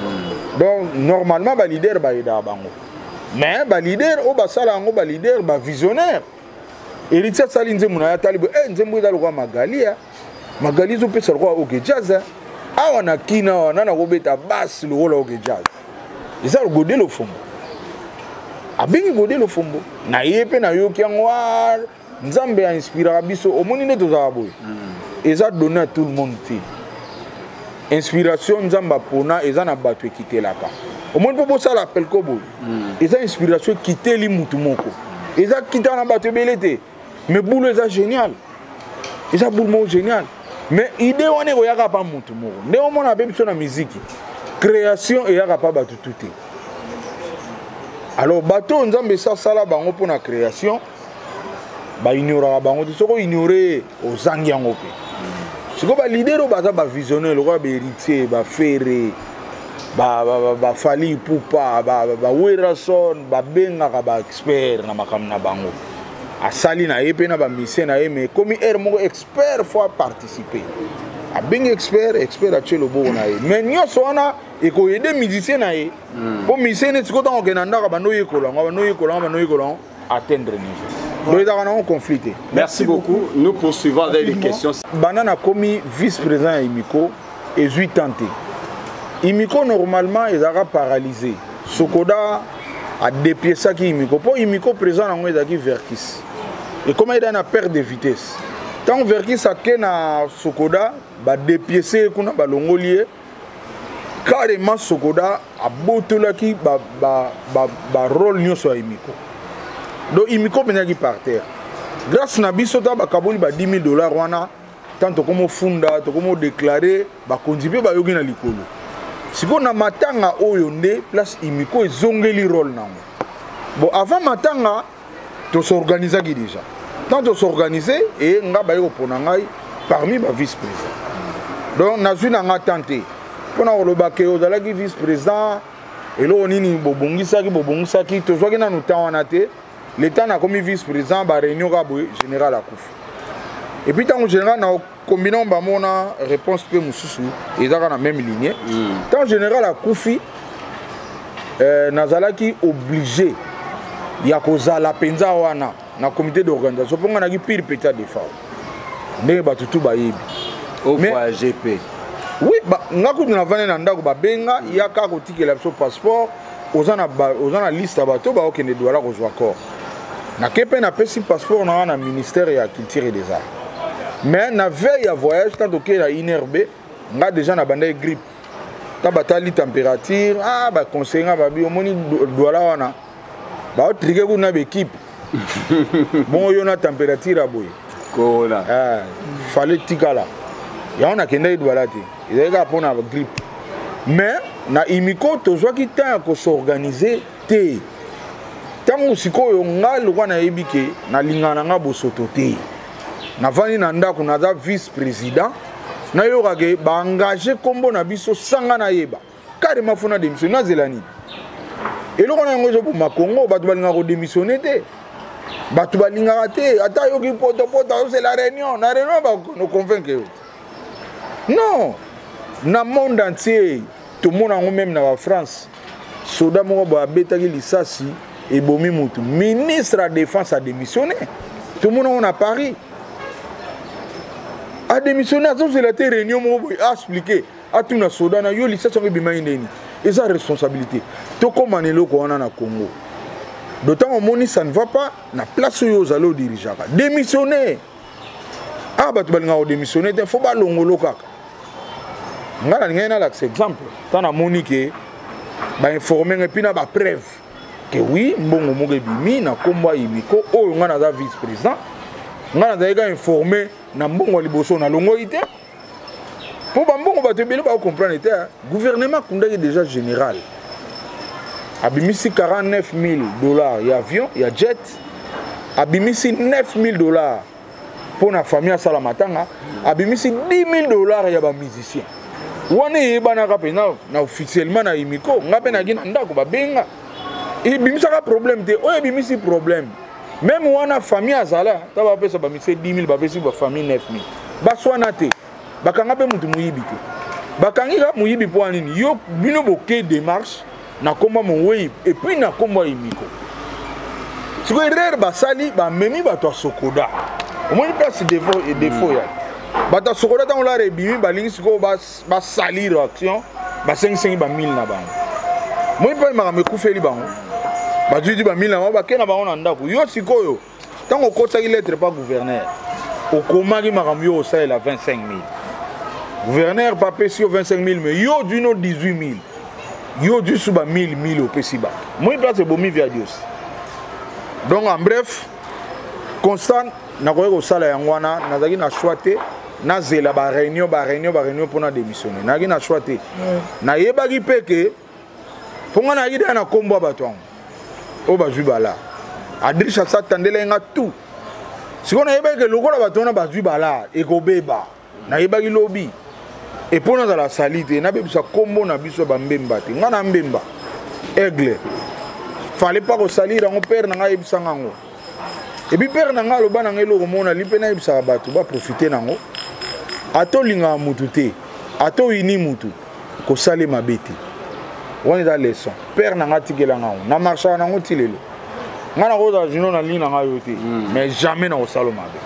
donc normalement ba leader ba ida bango mais ba leader o ba sala ngo ba leader ba visionnaire héritier sali nzemu na ya talibo eh nzemu ida lokwa magali ya magali zo pesa lokwa oke jazz awa na kina wana na kobeta basse le rôle oke jazz eza le godé Lofombo abingi godé Lofombo na yepe na yoki ngwa nzambe a inspiré biso omoni ne tozala boye eza donné à tout le monde te inspiration nzamba pona eza na bato ekitelaka omoni po bosala appel ko boye eza inspiration kiteli mutu moko eza kita na bato ebele te mais boulot eza génial eza boulot génial mais idée wana ekoyaka pa mutu moko nde omona pe biso na musique création eyaka pa bato tout te alors bato nzambe esasala bango mpona création ba ignorera bango te soko ignorer ozangi yango pe siko ba leader baza ba visionnaire le roi ba héritier ba ferré ba ba ba fali pupa ba ba werason ba benga ka ba expert na makam na bango asali na yepe na ba mission na ye mais comme er mo expert faut participer a benga expert expert a chelo bo na ye mais nyoso wana e ko aider musicien na ye po musicien ne siko tango kenanda ka bano yekola ngaba no yekola ngaba no yekola atteindre niveau. Conflit. Merci, Merci beaucoup. Nous poursuivons avec les questions. Banana commis vice-président à Imiko et huit tenté. Imiko normalement il sera paralysé. Sokoda a dépiécé qui Imiko. Pour Imiko présent en il a Verkis. Et comme il a une perte de vitesse. Tant Verkis a que na Sokoda ba dépiécé kuna ba longolier. Carrément Sokoda a botola qui ba ba ba ba rôle nyoso Imiko. Donc Imiko benaki par terre. Grâce na biso ta bakaboli ba dix mille dollars wana tanto comme funda to comme déclarer ba kondipe ba yogi na likolo. Siko na matanga oyo nde place Imiko ezongeli rôle nango. Bon avant matanga to s'organiser qui déjà. Tant to s'organiser et nga ba yo pona ngai parmi ba vice-président. Donc na zuna nga tenté. Pona oloba ke ozala ki vice-président et lo nini bobongisa ki bobongisa ki to zwa ki na nota wana te. L'État a commis vice-président, la réunion générale à Kouf. et puis tant en général na combinant ba mona réponse pe mususu ezaka na même ligne tant en général a kufi euh nazalaki obligé ya kozala penza wana na comité d'organisation pour nga na ki pire petit défaut ndenge bato tu bayebi au G P. Oui, bah, nga kutu na vane na ndako ba benga yaka ko tikela biso passeport ozana ozana liste bato ba okende douala ko zwa corps. Na kepe na pesi passeport na na ministère ya culture et des arts. Mais na veille à voyage tant que la I N R B nga déjà na banda grippe. Ta batali température ah ba conseiller ba bi omoni douala wana. Ba o trike ku na équipe. Bon yo na température aboy. Kola. Ah, fallait tikala. Ya on a kende douala te. Il y a une grippe. Mais, na imiko, tu as dit que s'organiser. Tant que tu as dit que na lingana nga bosoto te. Na vani nanda ko na vice-président. Na yoka ke ba engagé kombo na biso sanga na yeba. Carrément fona démissionner na zelani. Et lo kona ngozo pour ma Congo, ba tu balinga ko démissionner te. Ba tu balinga te, ata yoki poto poto c'est la réunion, na réunion ba no convaincre. Non. Na monde entier tout le monde même na France soda moko ba betaki lisasi et bomi mutu ministre de la défense a démissionné tout le monde on a Paris a démissionné à toute la réunion moko a expliqué à tout na soda na yo lisasi ko bima indeni et sa responsabilité to komana loko wana na Congo d'autant au moni ça ne va pas na place yo zalo dirigeant démissionner ah ba to balinga démissionner te faut ba longolo kaka ngala ngena la exemple tant na monique ba informer et puis na ba preuve que oui mbongo moge bimi na komba imiko o ngana za vice président ngana za ega informer na mbongo liboso na longo ité pour ba mbongo ba te belo ba comprendre ité gouvernement kundaki déjà général abimisi quarante-neuf mille dollars ya avion ya jet abimisi neuf mille dollars pour na famille à Salamatanga abimisi dix mille dollars ya ba musicien wana yebana ka pena na officiellement na imiko ngape na gina ndako ba benga e bimisaka problème te oyo bimisi problème même wana famille azala ta ba pesa ba mise dix mille ba pesa ba famille neuf mille ba swana te bakanga pe mutu muyibi te bakangira muyibi po anini yo bino boke démarche na komba monwei et puis na komba imiko siko erreur ba sali ba memi ba to sokoda au moins place défaut et défaut ya bata sokola tant la rebimi balingi siko ba ba salir action ba cinq cinq ba mille na bango moi pas ma me kufeli bango ba dudi ba mille na ba kena bango na ndako yo sikoyo tant ko kota ki lettre pas gouverneur au komaki makambo yo ça la vingt-cinq mille gouverneur pas pesi vingt-cinq mille mais yo du no dix-huit mille yo du suba mille mille au pesiba moi place bomi via Dios donc en bref constant na ko ko sala yangwana na zaki na choite na zela ba réunion ba réunion ba réunion pour na démissionner na ki na choite na yebaki peke ponga na yida na kombo bato o ba jubala adrisha satandela nga tout sikona yebaki lokola bato na ba jubala e ko beba na yebaki lobi et pour na la salite na bebisa kombo na biso ba mbemba te nga na mbemba aigle fallait pas ko salir en père na nga yebisa ngango. Et puis père nanga lo bana ngelo mona lipena ibisa bato ba profiter nango ato linga mutu te ato ini mutu ko sale mabeti woni da leçon père nanga tikela ngao na marcha nango tilelo ngana ko da jino na lina nga yote mais jamais na ko salo mabe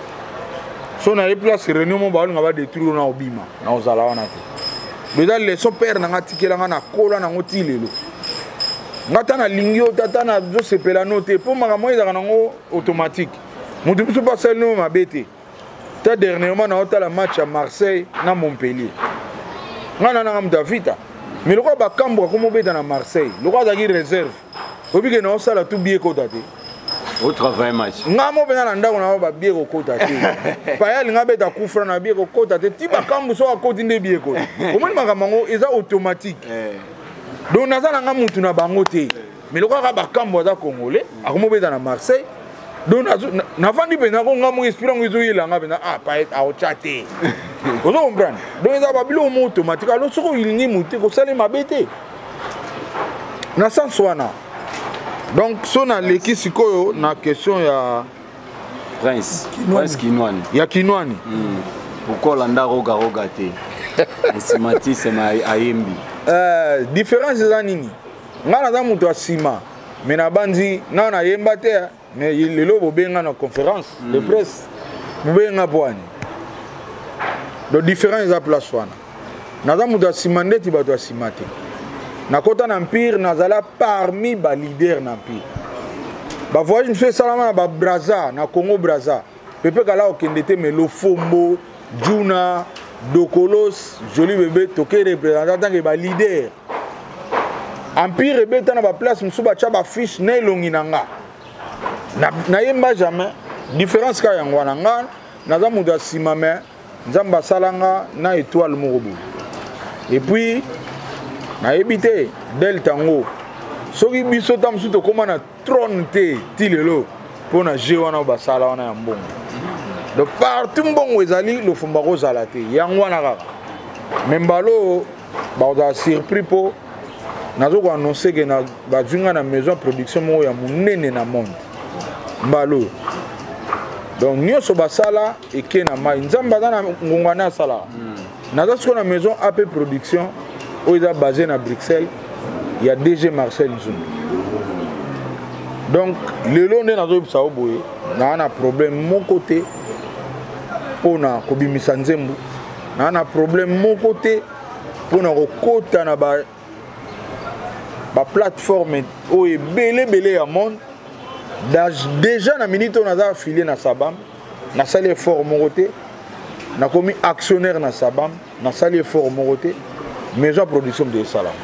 so na e place réunion mo ba nga ba détruire na obima na ozala wana te mais da leçon père nanga tikela nga na kola nango tilelo ngata na lingio tata na zo sepela note pour makambo ezaka nango automatique mutu biso pas seulement mabete ta dernièrement na hôtel match à Marseille na Montpellier ngana na ngamda vita mais le quoi ba kambo ko mobeta na Marseille le quoi zaki réserve obike na osala tout bien ko tate au travail match ngamo bena na ndako na ba bien ko tate pa ya linga beta kufra na bien ko tate ti ba kambo so akoti nde bien ko au moins makambo eza automatique donc nazala nga mutu na bango te mais le quoi ba kambo za congolais akomobeta na Marseille donc na fandi pena ko ngamo esprit ngo izoyela nga pena ah pa être au chaté vous comprenez donc ça va bilo mo automatique alors soko ilingi mutu ko sale mabete na sens wana donc so na leki sikoyo na question ya Prince. Prince Kinwani. Il y a Kinwani. Pourquoi l'anda roga roga te? Simati c'est ma ayembi. Euh, différence c'est nini? Ngana za muto asima. Mais na bandi na na yemba te mais le lobo benga na conférence de presse. Benga boani. Donc différence za place wana. Na za muto asima ndeti bato asima te. Na kota na empire nazala parmi ba leader na empire. Ba voyage monsieur salama na ba Brazza na Congo Brazza. Pepe kala okende te mais lo Fombo, Juna, Dokolos, Joli Bébé, toke représentant que ba leader. Empire beta na ba place musuba cha ba fiche na elongi nanga. Na na yemba jamais différence ka yango na nga na za muda simame nzamba salanga na étoile morobo. Et puis na ebité delta ngo soki biso tam suto koma na trône te tilelo pona je wana ba sala wana ya mbongo. Donc partout mbongo ezali lo fumba ko zala te yango wana kaka. Membalo ba oza surpris po nazo ko annoncer que na ba junga na maison production mo ya munene na monde. Mbalo. Donc nyoso ba sala eke na mai nzamba na ngongana sala. Nazo ko na maison A P production où il est basé à Bruxelles, il y a D G Marcel Zoum. Donc, le long de notre pays, on a un problème de mon côté pour na Kobimisa Nzembo. On a un problème de mon côté pour na Kota na ba ba plateforme où est belé belé à monde. Déjà na minute on a affilié na Sabam, na salé fort mon côté, na commis actionnaire na Sabam, na salé fort mon côté. Maison production de Salam.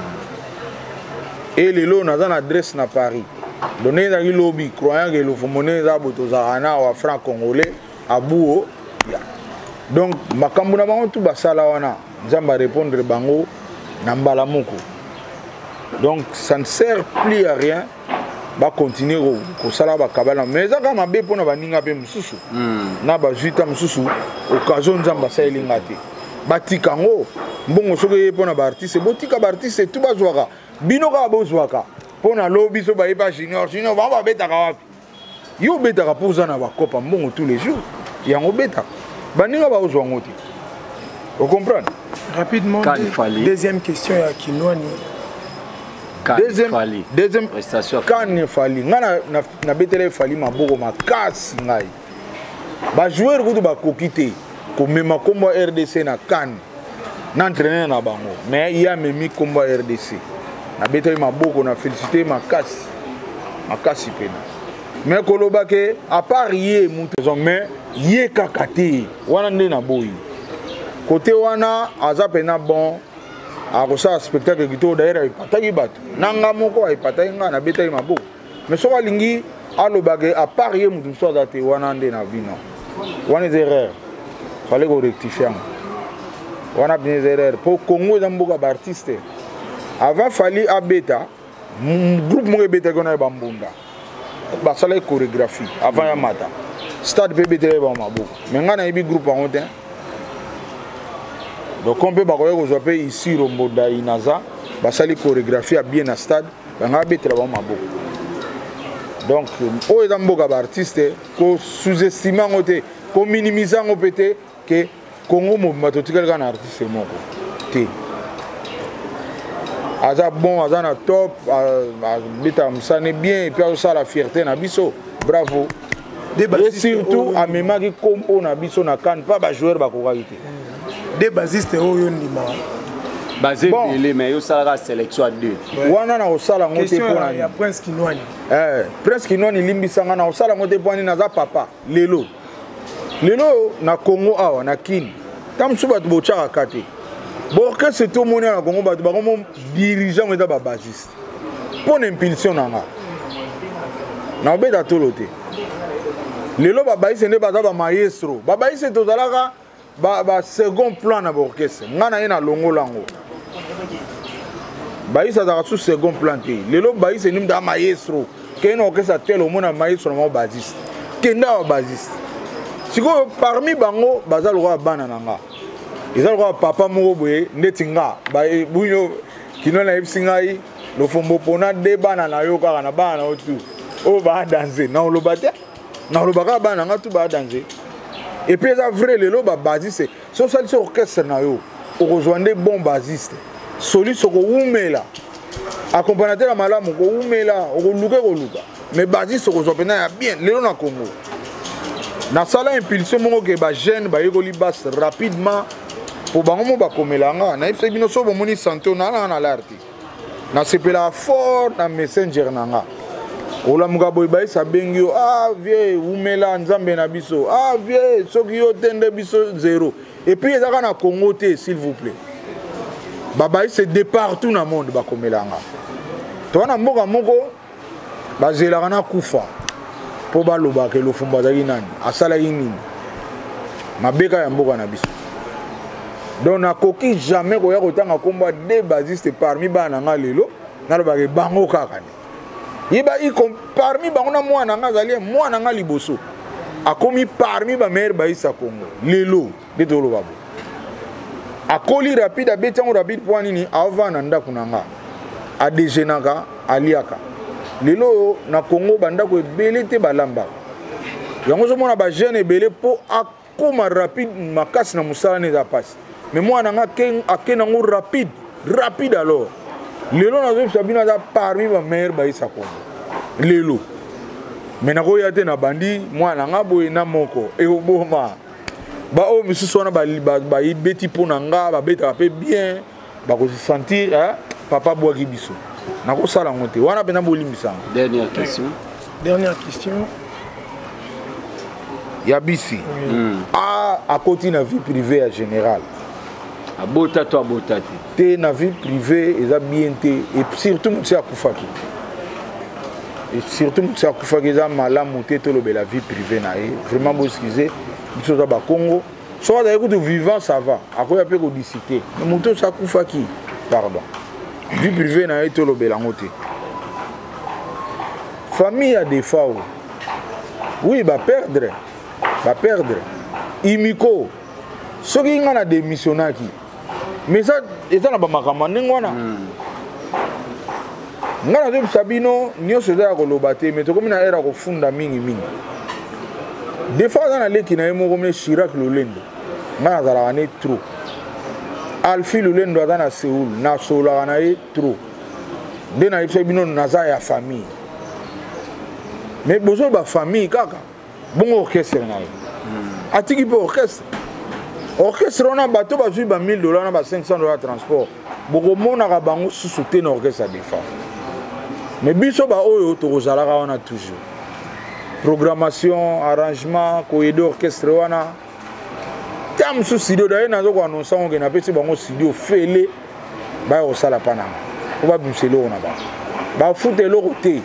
Et les lots, on a une adresse à Paris. Donné dans le lobby, croyant que le Fomone Zabotozarana ou à franc congolais, à Bouo. Donc, ma cambona tout basala wana, Zamba répondre bango, Nambala Moko. Donc, ça ne sert plus à rien. Va continuer au sala ba kabala mais ça quand ma bé pour na baninga pe mususu. Na ba juita mususu occasion Zamba sa elingate. Batikango mbongo soki pona ba artiste botika ba artiste tout bazwaka bino ka bozwaka pona lobby so ba yepa junior junior ba ba betaka wapi yo betaka pour zana ba kopa mbongo tous les jours yango beta baninga ba ozwa ngoti vous comprenez rapidement deuxième question ya Kinwani deuxième deuxième prestation kan fali ngana na betele fali maboko makasi ngai ba joueur kutu ba kokite ko mema kombo R D C na kan n'entraîner na bango mais il y a même combat R D C na beta maboko na féliciter makasi makasi pena mais koloba ke à part yé mutezo mais yé kakate wana nde na boyi côté wana aza pena bon a kosa spectacle kito d'ailleurs ipataki bato nanga moko ipataki nga na beta maboko mais so walingi aloba ke à part yé mutezo azate wana nde na vino wana des erreurs fallait qu'on rectifie. On a bien des erreurs. Pour Congo, il y a beaucoup d'artistes. Avant, il fallait à Beta, groupe de Beta qu'on a bambunda. Bah ça la chorégraphie. Avant, il y a Mata. Stade P B T est beaucoup. Maintenant, il y a un groupe en haut. Donc, on peut pas qu'on soit ici, Romboda, Inaza. Bah ça la chorégraphie a bien à stade. Il y a Beta est beaucoup. Donc, il y a beaucoup d'artistes qu'on sous-estime, qu'on minimise, qu'on peut que Congo mo totikal kana artiste moko te aza bon aza na top bita msane bien et puis ça la fierté na biso bravo et surtout a memaki kompo na biso na kan pas ba joueur ba kokaki des basistes oyo ndima basé belé mais yo sala sélection à deux wana na osala ngote pona ya Prince Kinwani eh Prince Kinwani limbisanga na osala ngote pona na za papa lelo lelo na Congo awa na Kini tam suba to bochaka kate bon que c'est tout monde na Congo ba ba comme dirigeant mais ba basiste pour impulsion nanga na obeda tolote lelo ba baise ne ba ba maestro ba baise to zalaka ba ba second plan na orchestre ngana ina longo lango baise za sous second plan te lelo baise ni mda maestro ke na orchestre tel au monde maestro na basiste kenda ba basiste siko parmi bango bazal roi bana nanga ezal roi papa moko boye netinga ba buyo kinona epsingai lo fombo pona de bana na yo kaka na bana otu o ba danser na olobate na lobaka bana nga tout ba danger. Et puis ça vrai lelo ba basiste so sali so orchestre na yo o rejoindre bon basiste soli so ko umela accompagnateur la malamu ko umela o luka ko luka mais basiste ko zo pena ya bien lelo na Congo na sala impulsion mongo ke ba jeune ba yeko li basse rapidement pour bango mo ba komela nga na ifse bino so bo moni santé na na na l'arti na sepela fort na messenger na nga ola muka boy bay sa bengio ah vie umela nzambe na biso ah vie soki yo tende biso zéro et puis ezaka na Congo te s'il vous plaît baba c'est de partout na monde ba komelanga to na mboka moko ba zelaka na kufa po ba loba ke lo fumba zaki nani asala yini mabeka ya mboka na biso donc na koki jamais ko ya kotanga komba de basiste parmi bana nga lelo na lo ba ke bango kaka ni Iba i parmi bangona mwana nga zali mwana nga liboso akomi parmi ba mer ba isa Congo lelo betolo babo akoli rapide abetango rapide po nini avana ndako nanga adejenaka aliaka lelo na Congo banda ko ebele te balamba yango zo mona ba jeune ebele po akoma rapide makasi na musala ne za passe mais mwana nga ken akena ngo rapide rapide alors lelo na zo sabina za parmi ba mer ba isa Congo lelo mena ko yate na bandi mwana nga boye na moko e oboma ba o misusu wana ba ba beti pona nga ba beta pe bien ba ko se sentir hein papa boaki biso na ko sala ngote wana pena bolimbisa. Dernière question. Dernière question. Yabisi mm. a a côté na vie privée en général abota to abota te na vie privée eza bien te et surtout mutsi akufaki et surtout mutsi akufaki eza malamu te to lobela vie privée na ye vraiment bo excusez biso za ba Congo so za écoute vivant ça va akoya pe ko discuter mais muto sa akufaki pardon vie privée na ye to lobela ngote famille a des fois oui ba perdre ba perdre imiko soki nga na démissionnaki mais ça eza na ba makambo ndenge wana nga na zo sabino nyonso eza ya koloba te mais tokomi na era kofunda mingi mingi des fois aza na leki na ye moko mine Chirac Lolendo nga nazalaka ne trop Alphi Lolendo aza na Séoul nasolaka na ye trop nde na yebisa bino naza ya famille mais bozo ba famille kaka bongo orchestre na ye atiki mpe orchestre orchestre wana bato bazwi ba mille dollars na ba cinq cents dollars transport bokomonaka bango susu te na orchestre de fa mais biso ba oyo tokozalaka wana toujours programmation arrangement koyede orchestre wana ta mosusu studio daye nazo koannonce ngo ke napesi bango studio fele baya kosala mpa nanga po babimisa eloko na bango bafuta eloko te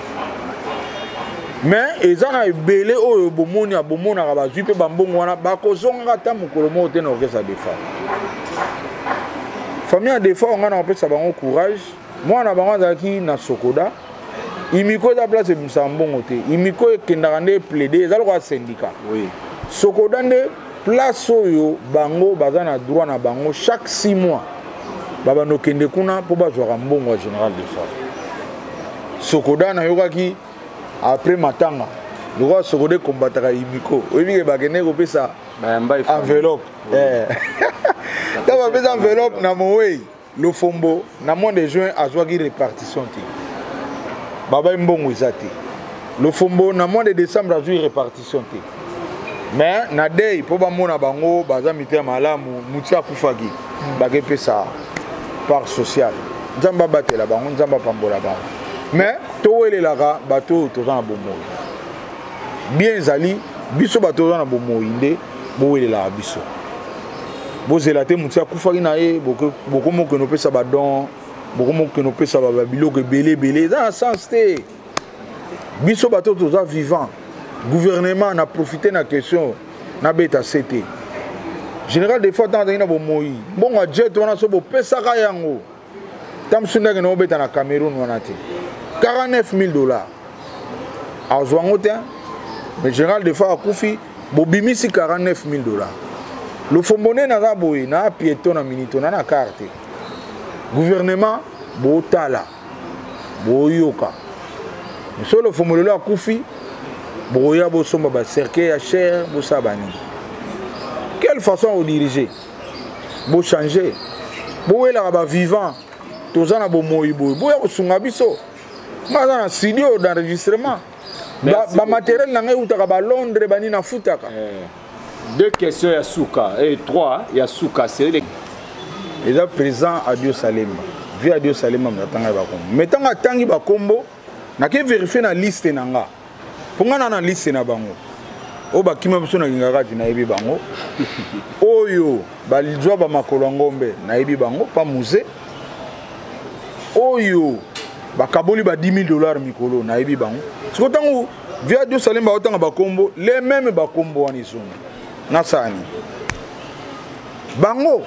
mais eza na ebele oyo bomoni ya bomonaka bazwi mpe bambongo wana bakozongaka ata mokolo moko te na orchestre de fa famille ya defa onga na kopesa bango courage mwana bango azalaki na Sokoda imiko eza place ebimisaka mbongo te imiko ekendaka nde plaide eza lokola syndicat Sokoda nde place oyo bango baza na droit na bango chaque six mois babanda okende kuna mpo bazwaka mbongo ya général de fa Sokoda nayokaki après matanga lokola Sokoda ekombataka imiko oyebike bakende kopesa enveloppe ta bapesa enveloppe na mowei lofombo na mois de juin azwaki répartition te baba mbongo eza te lofombo na mois de décembre azwi répartition te mais na dei mpo bamona bango baza mitema malamu muti akufaki bakepesa part sociale nzambe abatela bango nzambe apambola bango mais towelelaka bato oyo toza na bomoi bien ezali biso bato oza na bomoi nde bowelelaka biso bozela te muti akufaki na ye bokomokende opesa badon bokomokende opesa babiloko ebele ebele eza na sens te biso bato toza vivant gouvernement na profite na question na beta sete général des fois tant azalaki na bomoi mbongo ajet wana so bopesaka yango ta mosu ndenge na obeta na Cameroun wana te quarante-neuf mille dollars azwa yango te mais général des fois akufi bobimisi quarante-neuf mille dollars lofombo nde naza boye na piéton na minito na na carte gouvernement botala boyoka so lofombo lelo akufi boya bosomba ba cercueil ya cher bosabani. Quelle façon de diriger? Bo changer. Bo wela ba vivant. Tozana bo moyibo. Bo ya kosunga biso. Maza na studio d'enregistrement. Ba, ba matériel na ngai utaka ba Londres bani na futaka. Deux questions ya Souka et trois ya Souka c'est les et là présent à Dieu Salemba. Via Dieu Salemba m'atanga ba kombo. Metanga tangi ba kombo na ke vérifier na liste nanga. Ponga na na liste na bango. O ba kima biso na ngaka na yebi bango. Oyo ba lijwa ba makolo ngombe na yebi bango pa musée. Oyo ba kaboli ba dix mille dollars mikolo na yebi bango. Siko tango via Dieu Salemba otanga ba kombo les mêmes ba kombo wana iso. Na sani. Bango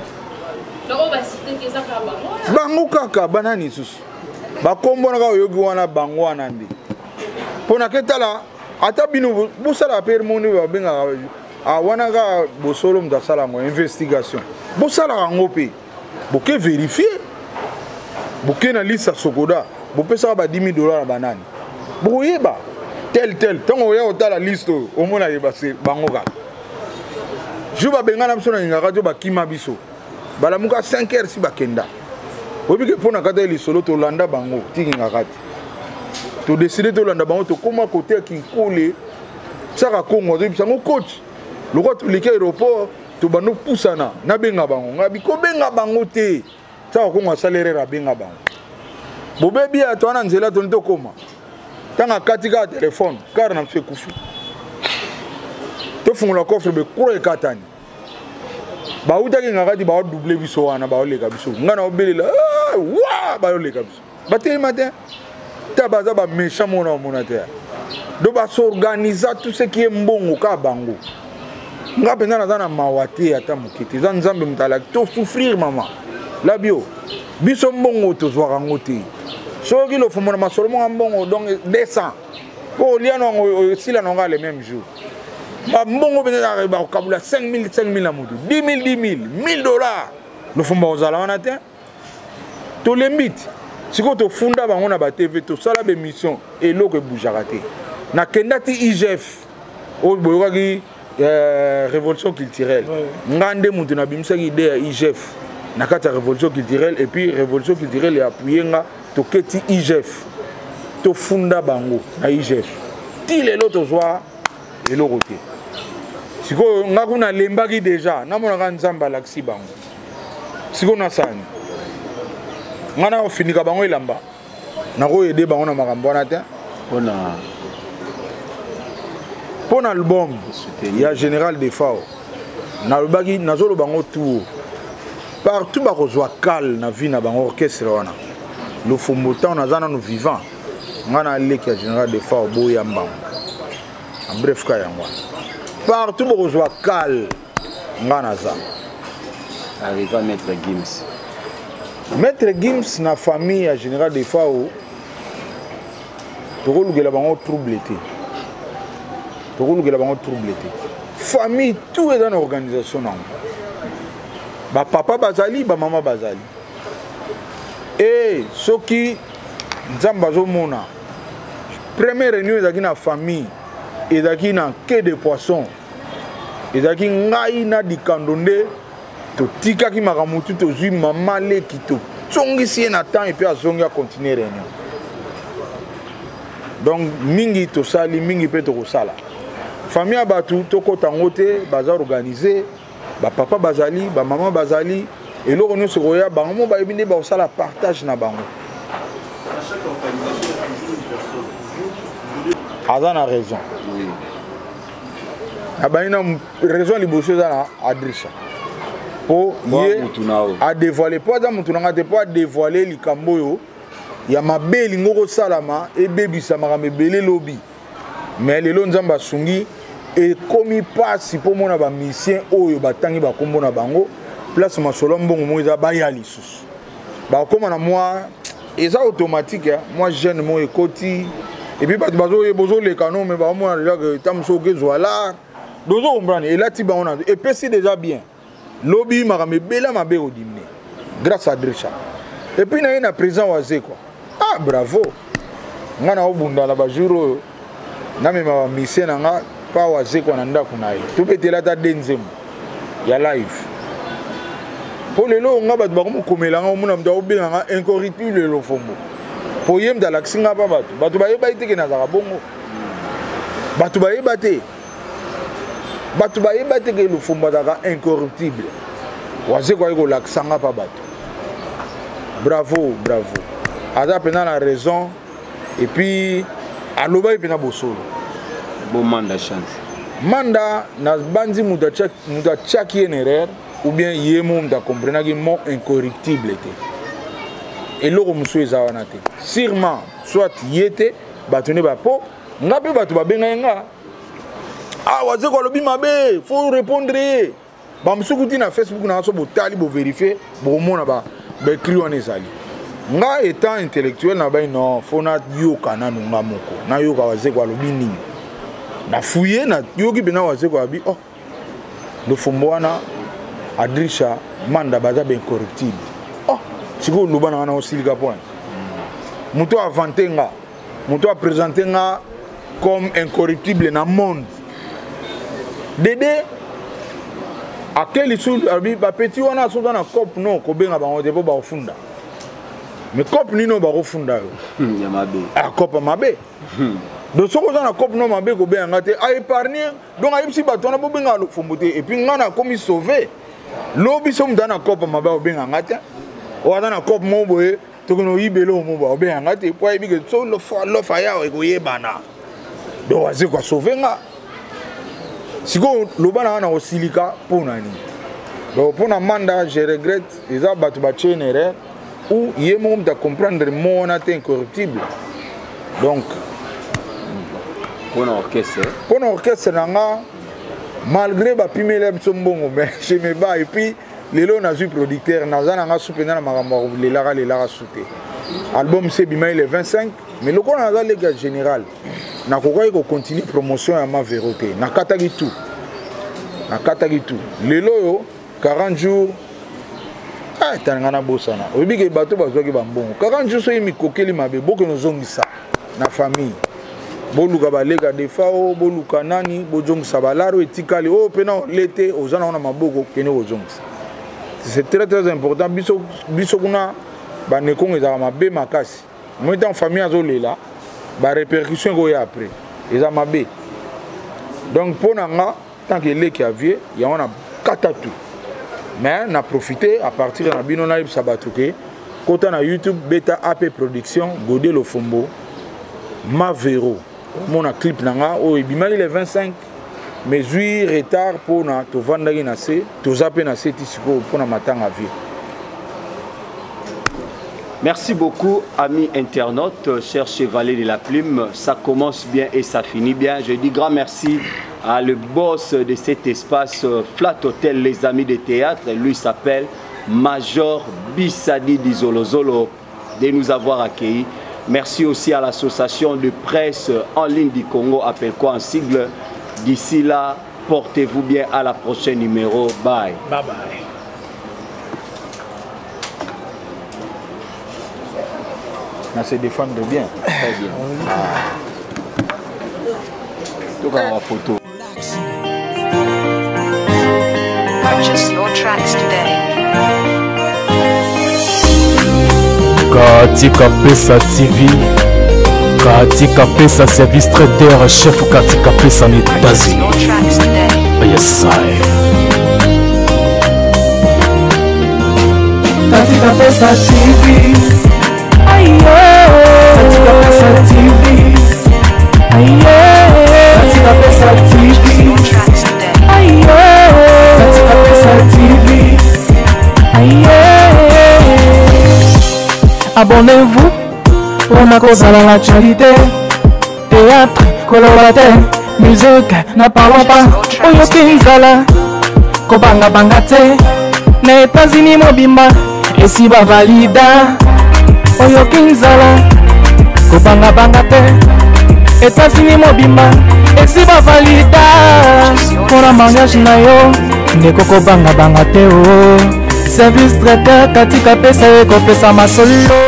bango kaka banani susu bakombo na yogi wana bango wana ndi pona ketala ata bino busala per moni ba benga a wana ga bosolo mdasala mo investigation busala ngope boke vérifier boke na liste sokoda bopesa ba dix mille dollars banani boyeba tel tel tango ya otala liste o mona yeba se bango kaka juba benga na msona ngaka jo bakima biso bala muka cinq heures si bakenda obike pona kata ili solo to landa bango tiki ngakati to décider to landa bango to koma côté kinkole saka kongo to bisango coach loko to lika aéroport to bano pusana na benga bango ngabi ko benga bango te saka kongo salaire ra benga bango bobebi ato ana nzela to nto koma tanga katika téléphone car na mse kufu to fungula coffre be kuro ekatani ba utaki ngakati ba doubler biso wana ba oleka biso ngana obelela wa ba oleka biso ba te matin ta baza ba méchant mona mona te do ba s'organiser tout ce qui est mbongo ka bango nga pena na na mawate ata mukiti za nzambe mutala to souffrir mama la bio biso mbongo to zwaka ngote soki lo fumona masolo mo mbongo donc deux cents ko liano ngo sila no nga le même jour ba mbongo bena ba kabula cinq mille cinq mille na mutu dix mille dix mille mille dollars lo fumba ozala wana te to limite siko to funda bango na ba T V to sala be mission eloko ebujaka te na kendati I G F o boyokaki euh révolution culturelle ngande mutu na bimsaki idée ya I G F na kata révolution culturelle et puis révolution culturelle ya appuyé nga to keti I G F to funda bango na I G F ti lelo to zwa eloko te siko ngakuna lembaki déjà namona ka nzamba laksi bango siko na sani ngana ofinika bango elamba nako aider bango na makambo wana te pona pona album ya général de Fao na lobaki nazolo bango tout partout ba kozwa kal na vie na bango orchestre wana le fombotan na zana no vivant ngana leki ya général de Fao boya mbango en bref ka yango partout ba kozwa kal ngana za arriva maître Gims maître Gims na famille ya général de Fao toko lugela bango trouble te toko lugela bango trouble te famille tout est dans l'organisation nango ba papa bazali ba mama bazali et soki nzamba zo mona première réunion ezaki na famille ezaki na quai de poisson ezaki ngai na dikandonde to tikaki makamutu to zui mama leki to tsongisi na temps et puis azongi a continuer réunion donc mingi to sali mingi pe to kosala famille abatu to kotango te baza organiser ba papa bazali ba maman bazali et lo kono se koya bango mo ba ebinde ba osala partage na bango aza na raison oui abaina raison liboso za na adressa po ye a dévoiler po za mutu nga te po a dévoiler likambo yo ya mabeli ngoko salama e bebisa makame belé lobby mais lelo nzamba sungi et komi pasi po mona ba mission oyo batangi ba kombo na bango place masolo mbongo mo eza baya lisusu ba koma na moi eza automatique hein? Moi jeune mo ekoti et puis ba bazo e bozo le canon mais ba mo na que tamso ke zwala dozo ombrani et là ti ba ona et pesi déjà bien lobby makame bela mabe odimné grâce à Drisha et puis na ina présent wazé quoi ah bravo ngana obunda la ba jour na mema ba mise na nga pa wazekwa na ndako na ye tobetela ta denzemo ya live po lelo nga bato bakomokomela nga omona moto akobenga nga incorruptible Lofombo po ye moto alakisi nga pa bato bato bayeba te ke nazaka bongo bato bayeba te bato bayeba te ke Lofombo azaka incorruptible wazekwa ye kolakisa nga pa bato bravo bravo aza mpena na raison et puis aloba ye mpena bosolo bon manda chance manda na bandi moto atiaki ye na erreur ou bien ye mo moto akomprenaki mo incorruptible te eloko mosusu eza wana te sûrement soit ye te bato nde bapo nga mpe bato babenga ye nga ah wazeko alobi mabe faut répondre ye bamosuku ti na Facebook na so botali boverifie bokomona baekri wana ezali nga étant intellectuel na bai non fo nayoka nanu nga moko nayoka wazeko alobi nini nafuye nayoki mpena wazeko alobi oh Lofombo wana adrisha manda baza baincorruptible oh sikoyo oloba na nga na osilika point moto avante nga moto apresente nga comme incorruptible na monde dede akeli su abi bapeti wana soza na cope non kobenga bango te po bakofunda mais cope nino bakofunda yo ya mabe ah cope mabe donc soko oza na cope no mabe kobenga nga te aépargne donc ayebisi bato wana bobenga Lofombo te et puis nga nakomi sauve lobi so moto na cope mabe obenga nga te oaza na cope mo boye tokona oyibela omo ba obenga nga te po ayebi ke so lofa yawo ekoyebana donc wazekwa sauve nga sikoyo loba na nga na kosilika mpo na nini donc mpo na manda je regrette eza bato batie na erreur ou ye moko moto acomprendre mo wana te incorruptible donc mpo na orchestre mpo na orchestre na nga malgré bapimela biso mbongo mais je me bats et puis lelo nazwi producteur naza na nga su mpena na makambo ya kolelaka lelaka su te album se ebimai le vingt-cinq mais lokola naza lega général nakokaki kocontinue promotion ya Mavero te nakataki tout nakataki tout lelo oyo quarante jours ah tanga na bosana oyebi ke bato bazwaki bambongo quarante jours soki mikokeli mabe bokende ozongisa na famille boluka baleka defao boluka nani bozongisa balaro etikali oyo mpena olete oza nango na maboko kende kozongisa c'est très très important biso biso kuna banekongo ezaka mabe makasi moi ntango famille azolela barépercussion ekoya après eza mabe donc mpo na nga tant que eleki ya vie yango na kata tu mais na profite à partir na bino nayebisa bato ke kota na YouTube beta ap production Godé Lofombo Mavero mona clip na nga oyo ebimaki le vingt-cinq mais zwi retard mpo na tovandaki na se toza mpe na se ti sikoyo mpo na matanga ya vie. Merci beaucoup, amis internautes, chers chevaliers de la plume. Ça commence bien et ça finit bien. Je dis grand merci à le boss de cet espace, Flat Hotel, les amis de théâtre. Lui s'appelle Major Bissadi Dizolozolo, de nous avoir accueillis. Merci aussi à l'association de presse en ligne du Congo, appelle quoi en sigle. D'ici là, portez-vous bien à la prochaine numéro. Bye. Bye bye. On se défendre bien. Très bien. Ah. Tout cas, la photo. Purchase your tracks today. Katika Pesa T V, Katika Pesa Service Trader, chef Katika Pesa en Purchase États-Unis. your tracks today. Yes, I. Katika Pesa T V. Katika Pesa T V. Katika Pesa T Purchase V. your tracks today. Katika Pesa T V. Abonnez-vous pour na kozala l'actualité. Théâtre, collaborateur, musique, na parlons pas. Oyo kinzala, kobanga banga te. Na États-Unis mobimba, esi ba valida. Oyo kinzala, kobanga banga te. États-Unis mobimba, esi ba valida. Pona mariage na yo, ndeko kobanga banga te o. Service traiteur katika pesa eko pesa masolo.